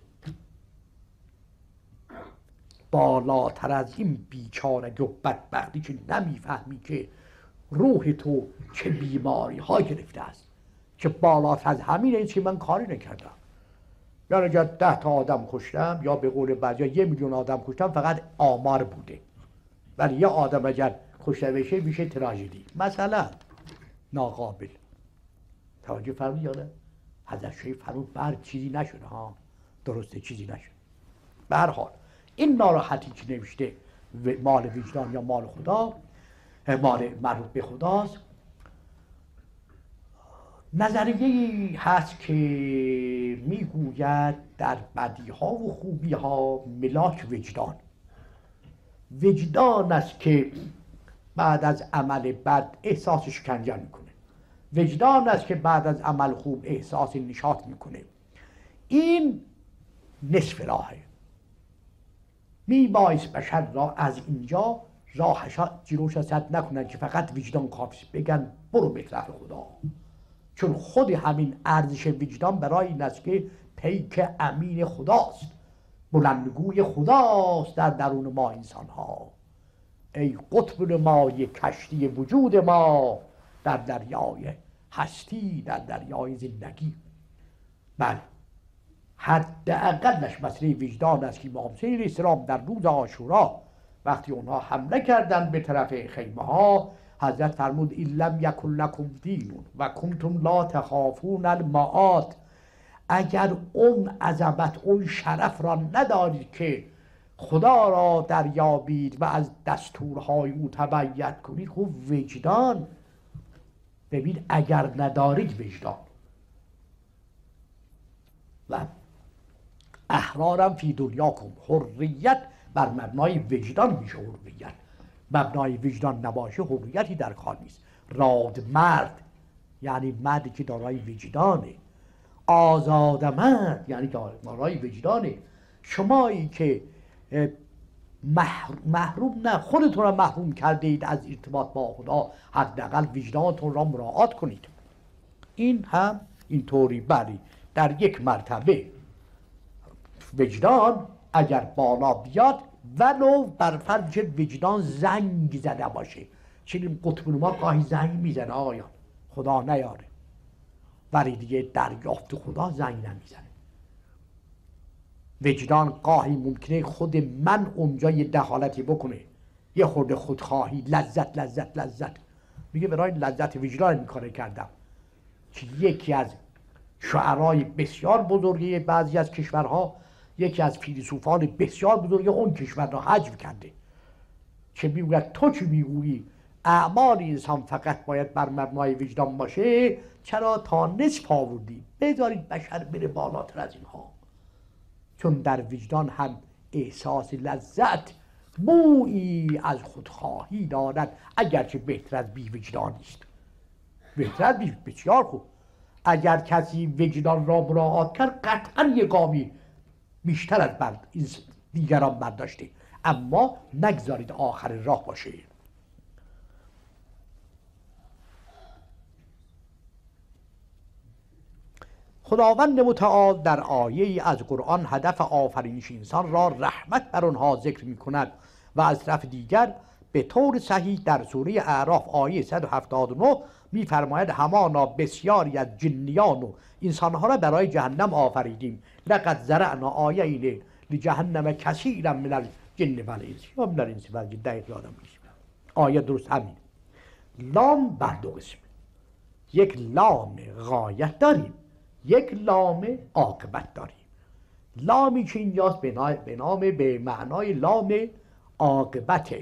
بالاتر از این بیچارگی و بدبختی که نمیفهمی که روح تو چه بیماری ها گرفته است، که بالاتر از همین است که من کاری نکردم. یا اگر ده تا آدم کشتم، یا به قول بعضیا یه میلیون آدم کشتم، فقط آمار بوده، ولی یه آدم اگر کشته بشه میشه تراژدی مثلا ناقابل. توجه فرمودید؟ یاده حضرت شعیب فرمود بر چیزی نشده ها، درسته چیزی نشده. به هر حال این ناراحتی که نوشته مال وجدان یا مال خدا، مال مربوط به خداست. نظریه‌ای هست که میگوید در بدیها و خوبیها ملاک وجدان. وجدان است که بعد از عمل بد احساس شکنجه میکنه، وجدان است که بعد از عمل خوب احساس نشاط میکنه. این نصف راهه. میبایست بشر را از اینجا راهش جلوش سد نکنن که فقط وجدان کافی، بگن برو به طرف خدا، چون خود همین ارزش وجدان برای این است که پیک امین خداست، بلندگوی خداست در درون ما انسان ها. ای قطب مای کشتی وجود ما در دریای هستی، در دریای زندگی. بله حداقلش مسئله وجدان است که امام حسین علیه السلام در روز عاشورا وقتی اونها حمله کردن به طرف خیمه ها، حضرت فرمود این لم یکن لکم دین و کنتم لا تخافون المعاد. اگر اون عظمت اون شرف را ندارید که خدا را دریابید و از دستورهای او تبعیت کنید، خب وجدان، ببین اگر ندارید وجدان و احرارم فی دنیاکم، حریت بر مبنای وجدان میشه حریت. مبنای وجدان نباشه حریتی در کار نیست. راد مرد یعنی مردی که دارای وجدانه. آزادمند یعنی که مارای وجدانه، شمایی که محروم نه خودتون را محروم کرده اید از ارتباط با خدا، حداقل وجدانتون را مراعات کنید. این هم اینطوری بلی در یک مرتبه وجدان اگر بالا بیاد ولو بر فرج وجدان زنگ زده باشه، چنین قطب ما گاهی زنگ میزنه آقایان، خدا نیاره، ولی دیگه دریافت خدا زنگ نمیزنه. وجدان گاهی ممکنه خود من اونجا یه دخالتی بکنه، یه خورده خودخواهی، لذت لذت لذت میگه برای لذت وجدان این کار کردم، که یکی از شعرای بسیار بزرگی بعضی از کشورها، یکی از فیلسوفان بسیار بزرگ اون کشور را حجم کرده که میگوید تو چی میگویی اعمال انسان فقط باید بر مبنای وجدان باشه، چرا تا نصف آوردی؟ بذارید بشر بره بالاتر از اینها، چون در وجدان هم احساس لذت بویی از خودخواهی دارد، اگرچه بهتر از بی وجدان است. بهتر از بی بسیار خوب. اگر کسی وجدان را مراعات کرد قطعا یه گامی بیشتر از برد دیگران برداشته، اما نگذارید آخر راه باشه. خداوند متعال در آیه از قرآن هدف آفرینش انسان را رحمت بر آنها ذکر می کند و از طرف دیگر به طور صحیح در سوره اعراف آیه صد و هفتاد و نه می فرماید همانا بسیاری از جنیان و انسانها را برای جهنم آفریدیم، لقد زرعنا آیین لجهنم کثیرا من الجن والانس یا من الانس والجن، دقیق یادم نیست آیه درست همین. لام بر دو قسم، یک لام غایت داریم، یک لام عاقبت داریم. لامی که اینجاست به نام به معنای لام عاقبت،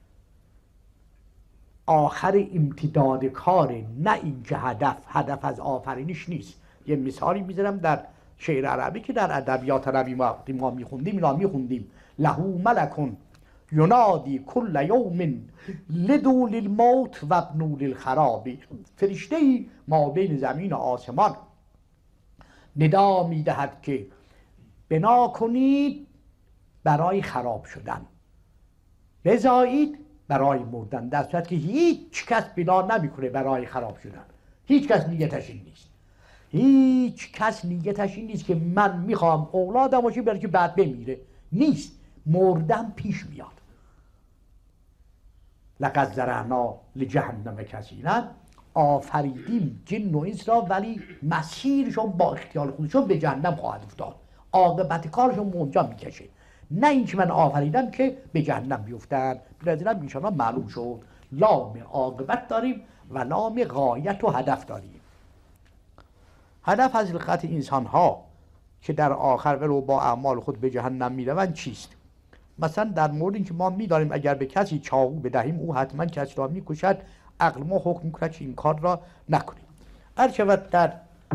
آخر امتداد کاره، نه اینکه هدف هدف از آفرینش نیست. یه مثالی میذارم در شعر عربی که در ادبیات عربی ما میخوندیم، اینا میخوندیم لهو ملکون ینادی کل یوم لدول الموت و ابنول الخراب، فرشته ای ما بین زمین و آسمان ندا میدهد که بنا کنید برای خراب شدن، بزایید برای مردن، در صورت که هیچ کس بنا نمیکنه برای خراب شدن. هیچ کس نیتش این نیست، هیچ کس نیتش این نیست که من میخوام اولادم باشه برای که بعد بمیره، نیست، مردن پیش میاد. لقد زرعنا لجهنم کثیرا، آفریدیم جن و انس را ولی مسیرشون با اختیار خودشون به جهنم خواهد افتاد، عاقبت کارشون اونجا میکشه، نه اینکه من آفریدم که به جهنم بیفتن. بنظرم انشاءالله معلوم شد لام عاقبت داریم و لام غایت و هدف داریم. هدف از خلقت انسان ها که در آخر ولو با اعمال خود به جهنم میروند چیست؟ مثلا در مورد اینکه ما میدانیم اگر به کسی چاقو بدهیم او حتما کسی را میکشد، عقل ما حکم میکند که این کار را نکنیم. هر شود در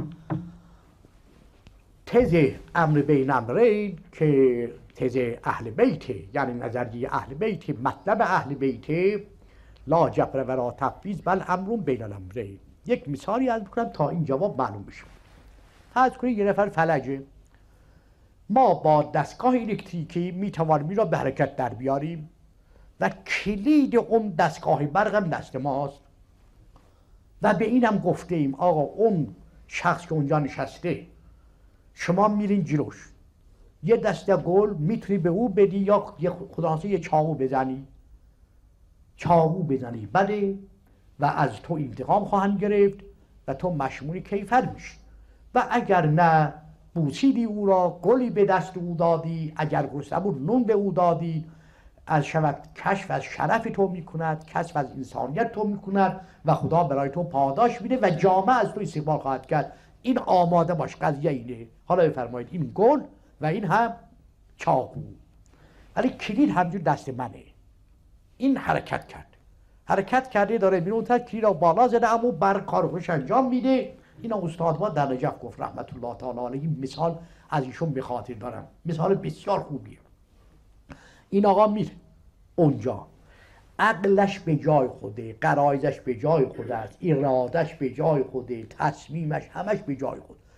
تز امر بین امرین که تز اهل بیت، یعنی نظریه اهل بیت، مطلب اهل بیت لا جبر ولا تفویض بل امر بین الامرین. یک مثالی عرض میکنم تا این جواب معلوم بشه. فرض کنید یه نفر فلجه، ما با دستگاه الکتریکی میتوانیم این را به حرکت در بیاریم و کلید اون دستگاه برق هم دست ماست و به اینم گفته ایم آقا اون شخص که اونجا نشسته شما میرین جلوش، یه دسته گل میتونی به او بدی یا خدا یه چاقو بزنی، چاقو بزنی بله، و از تو انتقام خواهند گرفت و تو مشمول کیفر میشی، و اگر نه بوسیدی او را، گلی به دست او دادی، اگر گرسنه بود نون به او دادی، از شود کشف از شرف تو میکند، کشف از انسانیت تو میکند و خدا برای تو پاداش میده و جامعه از تو استقبال خواهد کرد. این آماده باش، قضیه اینه. حالا بفرمایید این گل و این هم چاقو، ولی کلید همجور دست منه. این حرکت کرد، حرکت کرده داره میرون تا کلید را بالا زده، اما بر کار خودش انجام میده. اینا استاد ما در نجف گفت رحمت الله تعالی علیه، مثال از ایشون به خاطر دارم، مثال بسیار خوبیه. این آقا میره اونجا، عقلش به جای خوده، غرایزش به جای خود است، ارادش به جای خوده، تصمیمش همش به جای خود،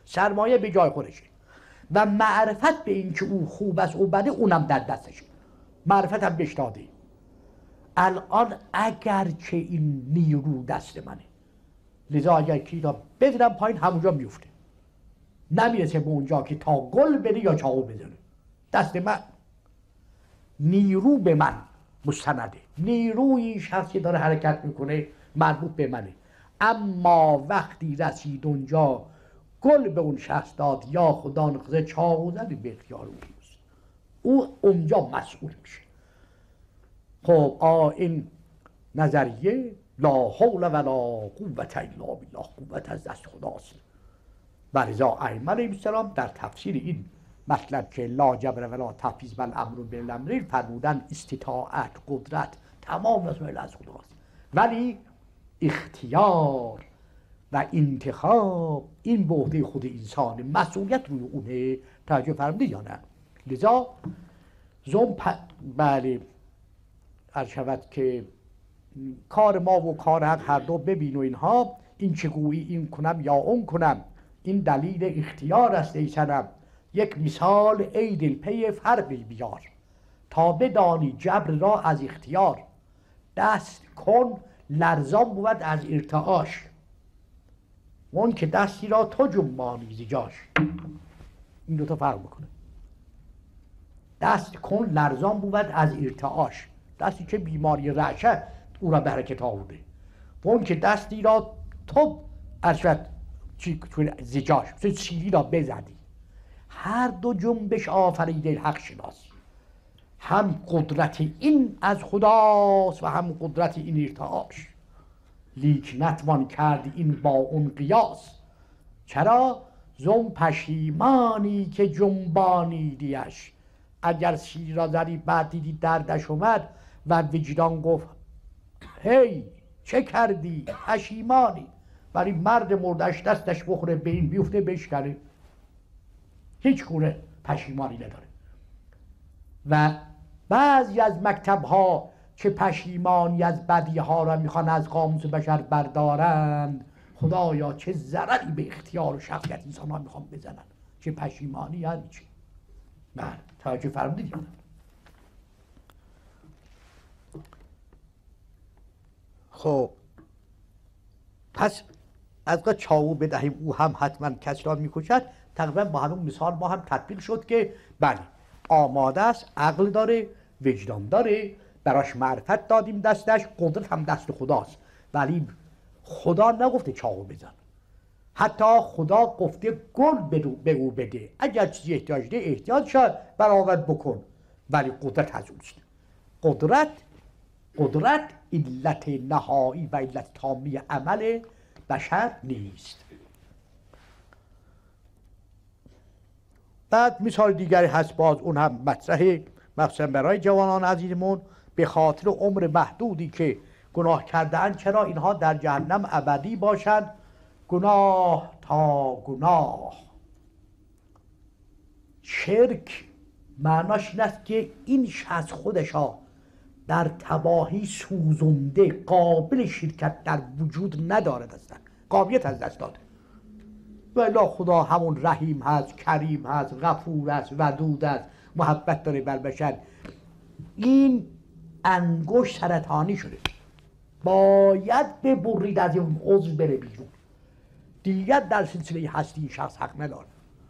سرمایه به جای خودشه و معرفت به این که او خوب است او بده اونم در دستشه، معرفت هم بهش داده. الان اگر که این نیرو دست منه، لذا اگر کتاب بزنم پایین همونجا میفته، نمیرسه به اونجا که تا گل بده یا چاقو بزنه. دست من نیرو به من مستنده، نیروی این شخصی داره حرکت میکنه مربوط به منه. اما وقتی رسید اونجا گل به اون شخص داد یا خدا نخواهد چاقو زد، به اختیار اوست، او اونجا مسئول میشه. خب آ این نظریه لا حول ولا قوت الا بالله، قوت از دست خداست. و لذا ائمه علیهم السلام در تفسیر این مطلب که لا جبر ولا تفویض بل امر بالامر فرمودن استطاعت، قدرت، تمام مسائل از خداست، ولی اختیار و انتخاب این به عهده خود انسان، مسئولیت روی اونه. توجه فرمودید یا نه؟ لذا زوم پ... بله عرض شود که کار ما و کار حق هر دو ببین و اینها، این چه گویی این کنم یا اون کنم، این دلیل اختیار است ای صنم. یک مثال ای دل پی فرقی بیار، تا بدانی جبر را از اختیار. دست کن لرزان بود از ارتعاش، اون که دستی را تو جنبانی ز جاش. این دوتا فرق میکنه. دست کن لرزان بود از ارتعاش، دستی که بیماری رعشه او را به حرکت آورده، اون که دستی را تو ارشد زجاش سیلی را بزدی. هر دو جنبش آفریده حق شناس، هم قدرت این از خداست و هم قدرت این ارتعاش. لیک نتوان کرد این با اون قیاس، چرا زم پشیمانی که جنبانیدیش. اگر سیلی را زدی بعد دیدی دردش اومد و وجدان گفت هی چه کردی، پشیمانی، ولی مرد مردش دستش بخوره به این بیفته بشکنه، هیچ گونه پشیمانی نداره. و بعضی از مکتب ها که پشیمانی از بدی ها را میخوان از قاموس بشر بردارند، خدایا چه ضرری به اختیار و شخصیت انسان ها میخوان بزنن، چه پشیمانی یعنی چی؟ بله توجه فرمودید یا نه؟ خب پس از قد چاقو بدهیم او هم حتما کس را میکشد، تقریبا با همون مثال ما هم تطبیق شد که بله آماده است، عقل داره، وجدان داره، براش معرفت دادیم دستش، قدرت هم دست خداست، ولی خدا نگفته چاقو بزن، حتی خدا گفته گل به او بده، اگر چیزی احتیاج ده احتیاج شد برآورد بکن، ولی قدرت از اوست. قدرت قدرت علت نهایی و علت تامی عمل بشر نیست. بعد مثال دیگری هست، باز اون هم مطرح مخصوصا برای جوانان عزیزمون، به خاطر عمر محدودی که گناه کرده‌اند چرا اینها در جهنم ابدی باشند. گناه تا گناه، شرک معناش این است که این شخص خودشا در تباهی سوزنده، قابل شرکت در وجود ندارد، اصلا قابلیت از دست داده. ولی خدا همون رحیم هست، کریم هست، غفور است، ودود است، محبت داره بر بشر. این انگشت سرطانی شده، باید ببرید از اون عضو بره بیرون، دیگر در سلسله هستی این شخص حق نداره.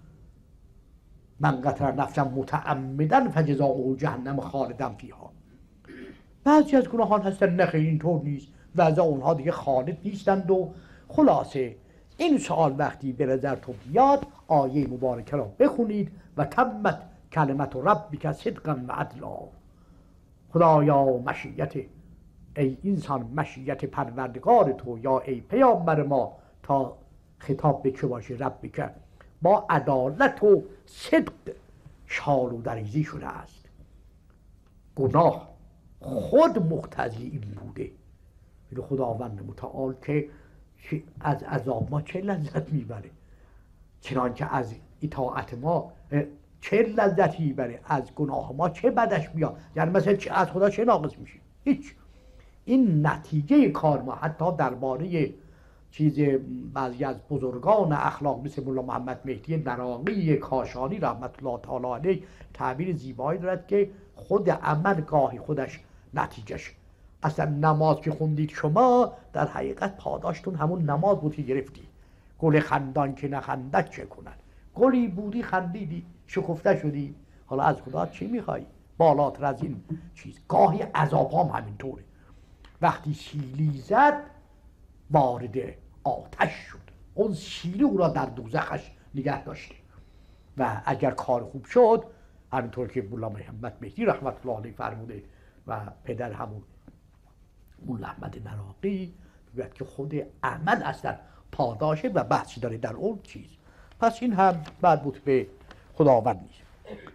من قتل نفسا متعمدا فجزاؤه جهنم خالدا فیها. بعضی از گناهان هستن نه اینطور نیست، وضع اونها دیگه خالد نیستند. و خلاصه این سوال وقتی به نظر تو بیاد، آیه مبارکه را بخونید و تمت کلمت ربک صدقا و عدلا. خدایا مشیت ای انسان، مشیت پروردگار تو یا ای پیامبر ما، تا خطاب به که باشه ربک، با عدالت و صدق شال و دریزی شده است. گناه خود مقتضی این بوده، ولی خداوند متعال که از عذاب ما چه لذت میبره، چنانکه از اطاعت ما چه لذتی میبره، از گناه ما چه بدش میاد. یعنی مثلا از خدا چه ناقص میشه؟ هیچ. این نتیجه کار ما. حتی درباره چیز بعضی از بزرگان اخلاق مثل مولا محمد مهدی نراقی کاشانی رحمت الله تعالی علیه تعبیر زیبایی دارد که خود عمل گاهی خودش نتیجهش. اصلا نماز که خوندید شما در حقیقت پاداشتون همون نماز بود که گرفتی. گل خندان که نخندد چه کنن؟ گلی بودی خندیدی شکفته شدی، حالا از خدا چی میخوای؟ بالاتر از این چیز. گاهی عذاب هم همینطوره، وقتی سیلی زد وارد آتش شد، اون سیلی او را در دوزخش نگه داشته و اگر کار خوب شد همینطور که مولا محمد مهدی رحمت الله علیه فرموده و پدر همون مولا احمد نراقی میگوید که خود عمل اصلا پاداشه و بحثی داره در اون چیز. پس این هم مربوط به خداوند نیست.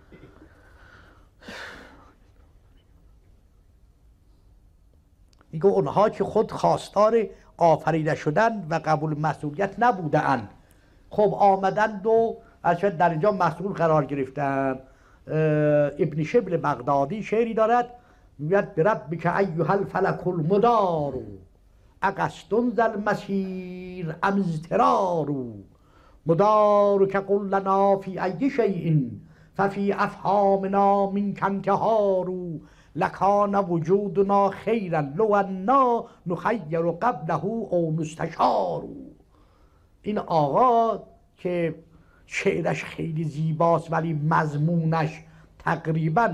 میگه اونها که خود خواستار آفریده شدن و قبول مسئولیت نبودند، خب آمدند و در اینجا مسئول قرار گرفتن. ابن شبل بغدادی شعری دارد میگوید بربک ایها الفلک المدار اقصد ذا المسیر ام اضطرار مدار که قل لنا فی ای شیء ففی افهامنا منک انتهار لکان وجودنا خیرا لو انا نخیر قبله او مستشار. این آقا که شعرش خیلی زیباست ولی مضمونش تقریبا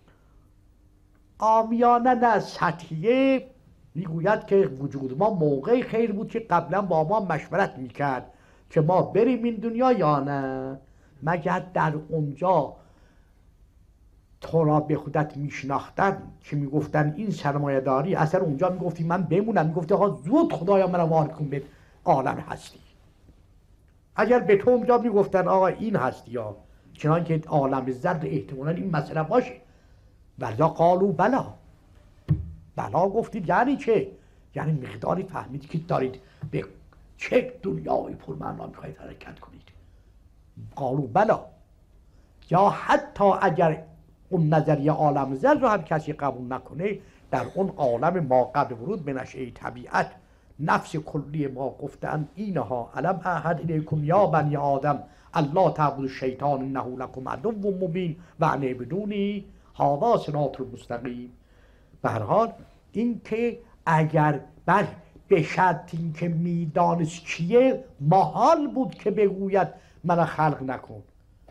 عامیانه نه سطحیه، میگوید که وجود ما موقعی خیر بود که قبلا با ما مشورت میکرد که ما بریم این دنیا یا نه، مگر در اونجا تو را به خودت میشناختن که میگفتن این سرمایه داری، اصلا اونجا میگفتی من بمونم، میگفتی آقا زود خدایا منو وارد کن به عالم هستی. اگر به تو اونجا میگفتن آقا این هستی یا چنان که عالم زرد احتمالا این مسئله باشه، ولذا قالو بلا. بلا گفتید یعنی چه؟ یعنی مقداری فهمیدی که دارید به چه دنیای پرمعنا میخواید حرکت کنید. قالو بلا. یا حتی اگر اون نظریه عالم زر رو هم کسی قبول نکنه، در اون عالم ما قبل ورود به نشأه طبیعت نفس کلی ما گفتن اینها علم احد الیکم یا بنی آدم الله تعبدوا الشیطان انه لکم عدو مبین و ان اعبدونی هذا صراط المستقیم. به هر حال این که اگر بر به شرط این که میدانست چیه محال بود که بگوید من خلق نکن.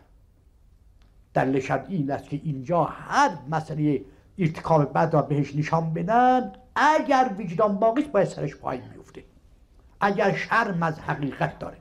دلیلش این است که اینجا هر مسئله ارتکاب بد را بهش نشان بدن، اگر وجدان باقی است باید سرش پایین بیفته. اگر شرم از حقیقت داره،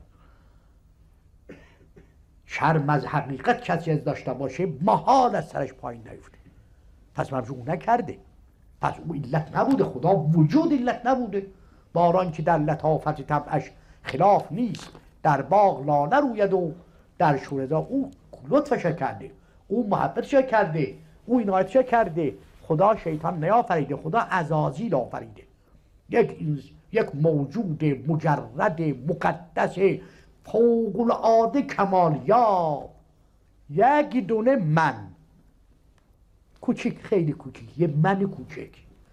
شرم از حقیقت کسی از داشته باشه محال از سرش پایین نیفته. پس من او نکرده، پس او علت نبوده، خدا وجود علت نبوده. باران که در لطافت طبعش خلاف نیست، در باغ لاله روید و در شورزا او لطفش کرده، او محبتش کرده، او عنایتش کرده. خدا شیطان نیافریده، خدا عزازیل آفریده. یک یک موجود مجرد مقدس فوق العاده کمالیاب، یک دونه من کوچک، خیلی کوچک، یه من کوچک،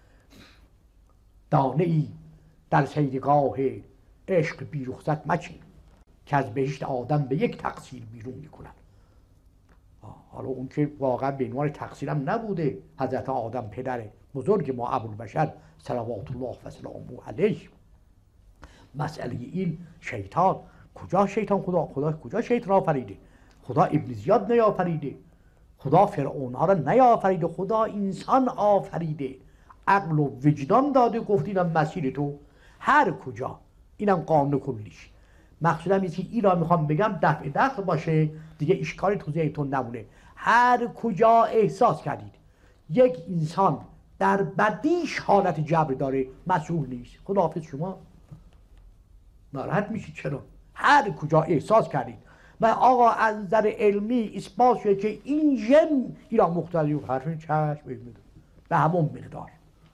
دانه ای در سیدگاه عشق بیرخصت مچین که از بهشت آدم به یک تقصیر بیرون میکنن. حالا اون که واقعا به عنوان تقصیرم نبوده، حضرت آدم پدر بزرگ ما ابوالبشر صلوات الله و سلامه علیه. مسئله این شیطان، کجا شیطان خدا خدا کجا شیطان آفریده؟ خدا ابن زیاد نیافریده، خدا فرعون ها را نیافریده، خدا انسان آفریده، عقل و وجدان داده، گفت اینم مسیر تو هر کجا، اینم قانون کلیش. مقصودم اینه که این را میخوام بگم دفع دخل باشه دیگه، اشکالی تو ذهنتون نمونه. هر کجا احساس کردید یک انسان در بدیش حالت جبر داره، مسئول نیست. خداحافظ شما ناراحت میشید چرا؟ هر کجا احساس کردید و آقا از نظر علمی اثبات شده که این ژن ایران مقتضی و حرف چشم به همون مقدار.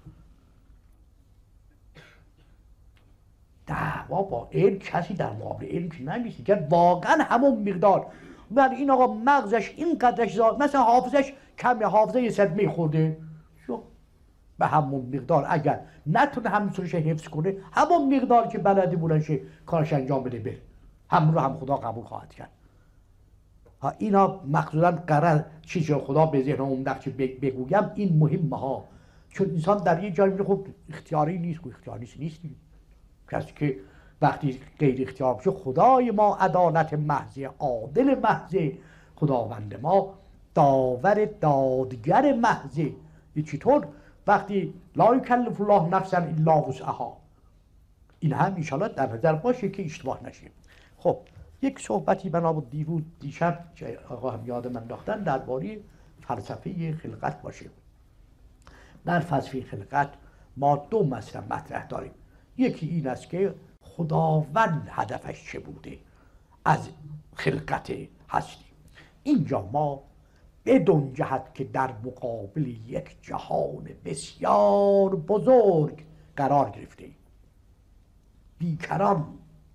دعوا با علم کسی در مقابل علم که نمیشه که واقعا همون مقدار. من این آقا مغزش این قدرش زاد، مثلا حافظش کم، حافظه یه صدمه خورده شو به همون مقدار اگر نتونه همسرش حفظ کنه، همون مقدار که بلدی بلنشه کارش انجام بده بره، همون رو هم خدا قبول خواهد کرد. ها اینا مخصوصا قرار چیزی خدا به ذهن اون نقش بگویم این مهمه ها، چون انسان در یه جایی میره خب اختیاری نیست، اختیاری نیست کسی که وقتی غیر اختیار بشه. خدای ما عدالت محض، عادل محض، خداوند ما داور دادگر محض. چطور وقتی لا یکلف الله نفسا الا وسعها، این هم انشاءالله در نظر باشه که اشتباه نشه. خب یک صحبتی بنا بود دیروز دیشب که آقا هم یاد من انداختن درباره فلسفه خلقت باشه. در فلسفه خلقت ما دو مسئله مطرح داریم. یکی این است که خداوند هدفش چه بوده از خلقت هستی. اینجا ما بدون جهت که در مقابل یک جهان بسیار بزرگ قرار گرفته، بیکران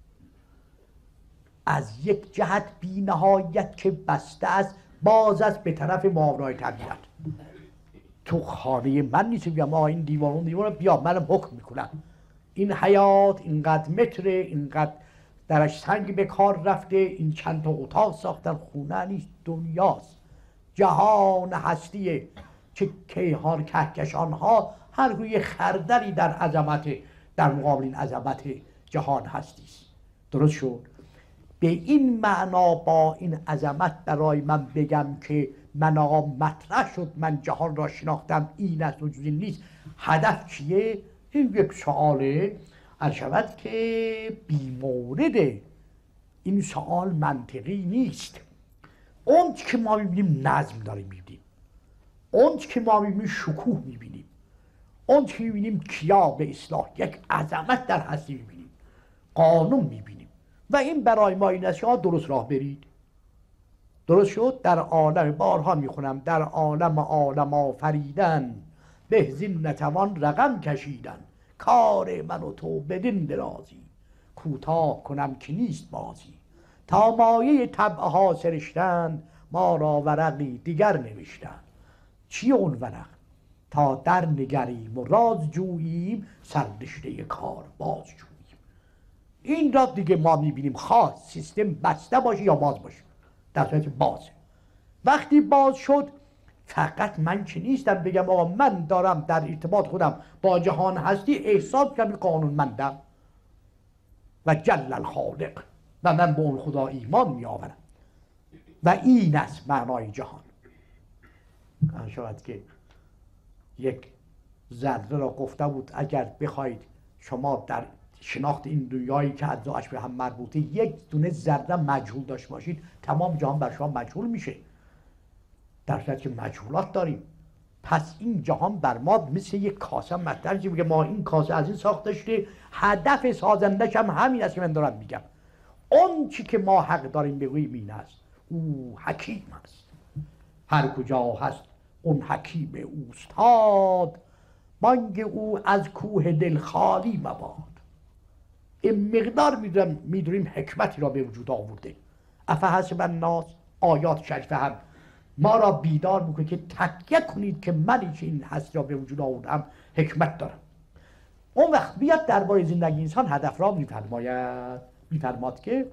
از یک جهت بی نهایت که بسته است باز است به طرف ماورای طبیعت. تو خانه من نیست بگم آه این دیوار اون دیوار بیا منم حکم میکنم این حیات اینقدر متره، اینقدر درش سنگ به کار رفته، این چند تا اتاق ساختن. خونه نیست، دنیاست، جهان هستیه که کیهان کهکشان ها هر روی خردلی در عظمت، در مقابل این عظمت جهان هستی است. درست شد؟ به این معنا با این عظمت برای من بگم که من آقا مطرح شد، من جهان را شناختم، این است و جزی نیست، هدف چیه؟ این یک سؤاله عرض شود که بیمورده. این سؤال منطقی نیست. اون که ما میبینیم نظم داریم میبینیم، اون که ما میبینیم شکوه میبینیم، اون که میبینیم کیا به اصلاح یک عظمت در هستی میبینیم، قانون میبینیم و این برای ما این است که درست راه برید. درست شد؟ در عالم بارها میخونم در عالم عالم آفریدن به زین نتوان رقم کشیدن، کار من و تو بدین درازی کوتاه کنم که نیست بازی، تا مایه طبع ها سرشتن ما را ورقی دیگر نوشتن. چی اون ورق؟ تا در نگریم و راز جوییم سررشته کار باز جوییم. این را دیگه ما میبینیم خاص سیستم بسته باشه یا باز باشه، در صورت بازه. وقتی باز شد فقط من که نیستم بگم آقا من دارم در ارتباط خودم با جهان هستی احساس کنم قانونمندم و جل الخالق و من به اون خدا ایمان می آورم و این است معنای جهان. شاید که یک ذره را گفته بود اگر بخواید شما در شناخت این دنیایی که اجزاش به هم مربوطه یک دونه ذره مجهول داشت باشید تمام جهان بر شما مجهول میشه، در صورتی که مجهولات داریم. پس این جهان بر ما مثل یک کاسه مطرح که ما این کاسه از این ساخته شده، هدف سازندش هم همین است که من دارم میگم. اون چی که ما حق داریم بگوییم این است او حکیم است، هر کجا هست اون حکیم اوستاد، بانگ او از کوه دل خالی مباد. این مقدار میدونیم حکمتی را به وجود آورده. افحسب الناس آیات شریفه هم ما را بیدار میکنه که تکیه کنید که منی که این هستی را به وجود آوردم حکمت دارم. اون وقت بیاد درباره زندگی انسان هدف را میفرماید، میفرماد که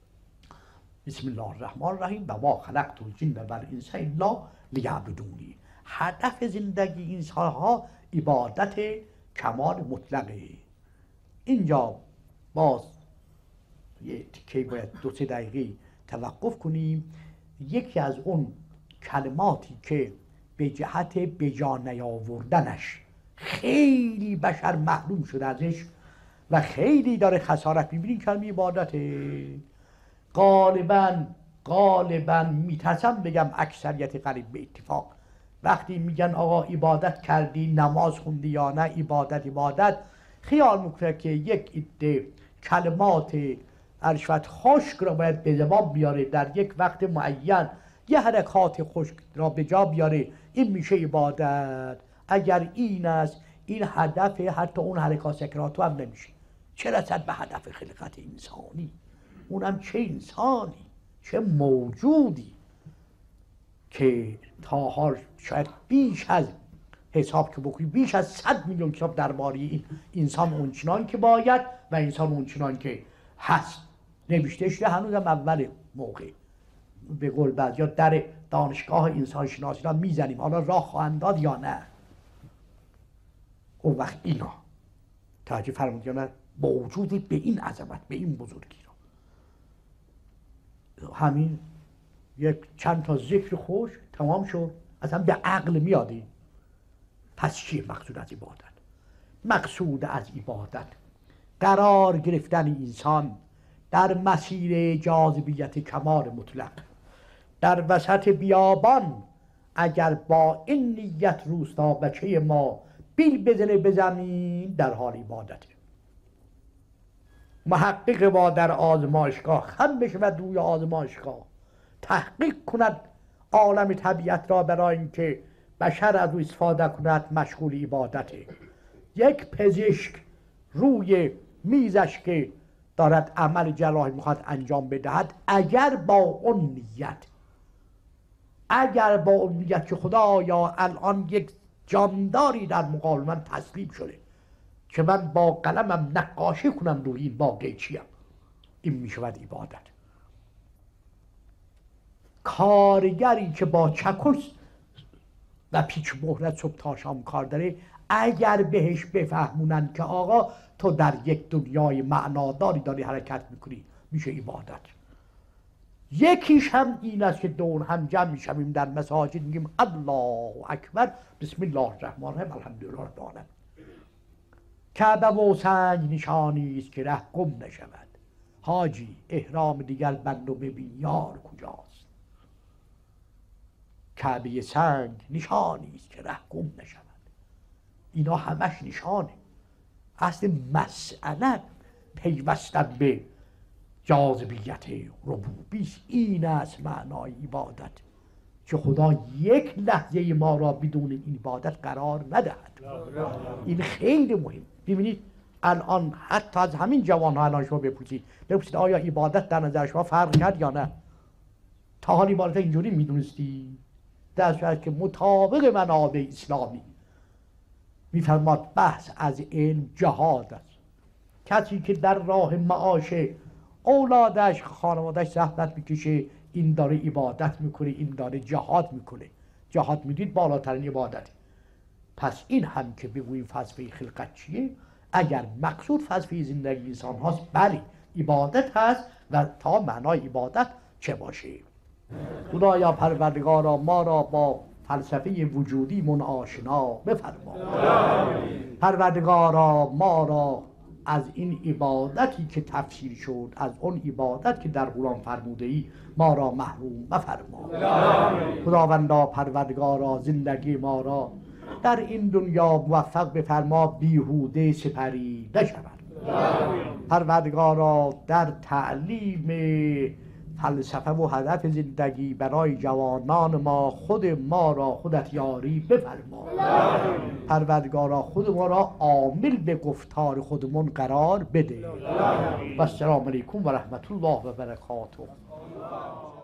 بسم الله الرحمن الرحیم و ما خلقت الجن والانس الا لیعبدونی. هدف زندگی انسان ها عبادت کمال مطلقه. اینجا باز یه تیکه باید دو سه دقیقه توقف کنیم. یکی از اون کلماتی که به جهت بجا نیاوردنش خیلی بشر محروم شده ازش و خیلی داره خسارت می‌بینین، کلمه عبادته. غالباً غالباً میترسم بگم اکثریت قریب به اتفاق وقتی میگن آقا عبادت کردی، نماز خوندی یا نه، عبادت عبادت، خیال میکنه که یک عده کلمات عرشفت خشک را باید به زبان بیاره در یک وقت معین، یه حرکات خشک را به جا بیاره، این میشه عبادت. اگر این است این هدف، حتی اون حرکات سکراتو هم نمیشه، چه رسد به هدف خلقت انسانی. اونم چه انسانی، چه موجودی که تا حال شاید بیش از حساب که بکنی بیش از صد میلیون کتاب درباره این انسان اونچنان که باید و انسان اونچنان که هست نوشته شده. هنوزم اول موقع به قول بعضیا در دانشگاه انسان شناسی را میزنیم، حالا راه خواهند داد یا نه. اون وقت اینا توجه فرمودید یا نه، با وجود به این عظمت، به این بزرگی رو، همین یک چند تا ذکر خوش تمام شد، اصلا به عقل میادی. پس چیه مقصود از عبادت؟ مقصود از عبادت قرار گرفتن انسان در مسیر جاذبیت کمال مطلق، در وسط بیابان اگر با این نیت روستا بچه ما بیل بزنه به زمین در حال عبادته. محقق ما در آزمایشگاه خم بشه و روی آزمایشگاه تحقیق کند عالم طبیعت را برای اینکه بشر از او استفاده کند، مشغول عبادته. یک پزشک روی میزش که دارد عمل جراحی میخواد انجام بدهد، اگر با اون نیت اگر با اون نیت که خدایا الان یک جانداری در مقابل من تسلیم شده که من با قلمم نقاشی کنم روی این باقی چیم، این میشود عبادت. کارگری که با چکش و پیچ مهرت صبح تا شام کار داره، اگر بهش بفهمونن که آقا تو در یک دنیای معناداری داری حرکت میکنی، میشه عبادت. یکیش هم این است که دور هم جمع میشویم در مساجد میگیم الله اکبر، بسم الله الرحمن الرحیم، الحمدلله رب العالمین. کعبه و سنگ نشانی است که ره گم نشود. حاجی احرام دیگر بند و ببین یار کجاست. کعبه سنگ نشانی است که ره گم نشود. اینا همش نشانه. اصل مسئله پیوستن به جاذبیت ربوبی، این است معنای عبادت، که خدا یک لحظه ما را بدون این عبادت قرار ندهد. این خیلی مهم. ببینید الان حتی از همین جوان ها الان شما بپرسید بپرسید آیا عبادت در نظر شما فرق کرد یا نه؟ تا حال عبادت اینجوری میدونستی؟ در صورت که مطابق منابع اسلامی میفرماد بحث از علم جهاد است. کسی که در راه معاش اولادش خانوادش زحمت میکشه، این داره عبادت میکنه، این داره جهاد میکنه. جهاد میدید بالاترین عبادت. پس این هم که بگوییم فلسفه خلقت چیه، اگر مقصود فلسفه زندگی انسان هاست، بله عبادت هست و تا معنای عبادت چه باشه. خدایا پروردگارا ما را با فلسفه وجودی من آشنا بفرما. پروردگارا ما را از این عبادتی که تفسیر شد، از اون عبادت که در قرآن فرموده ای، ما را محروم مفرما. خداوندا پروردگارا زندگی ما را در این دنیا موفق بفرما، بیهوده سپری نشود. پروردگارا در تعلیم فلسفه و هدف زندگی برای جوانان ما خود ما را خودت یاری بفرما. پروردگارا خود ما را عامل به گفتار خودمون قرار بده. و السلام علیکم و رحمت الله و برکاته.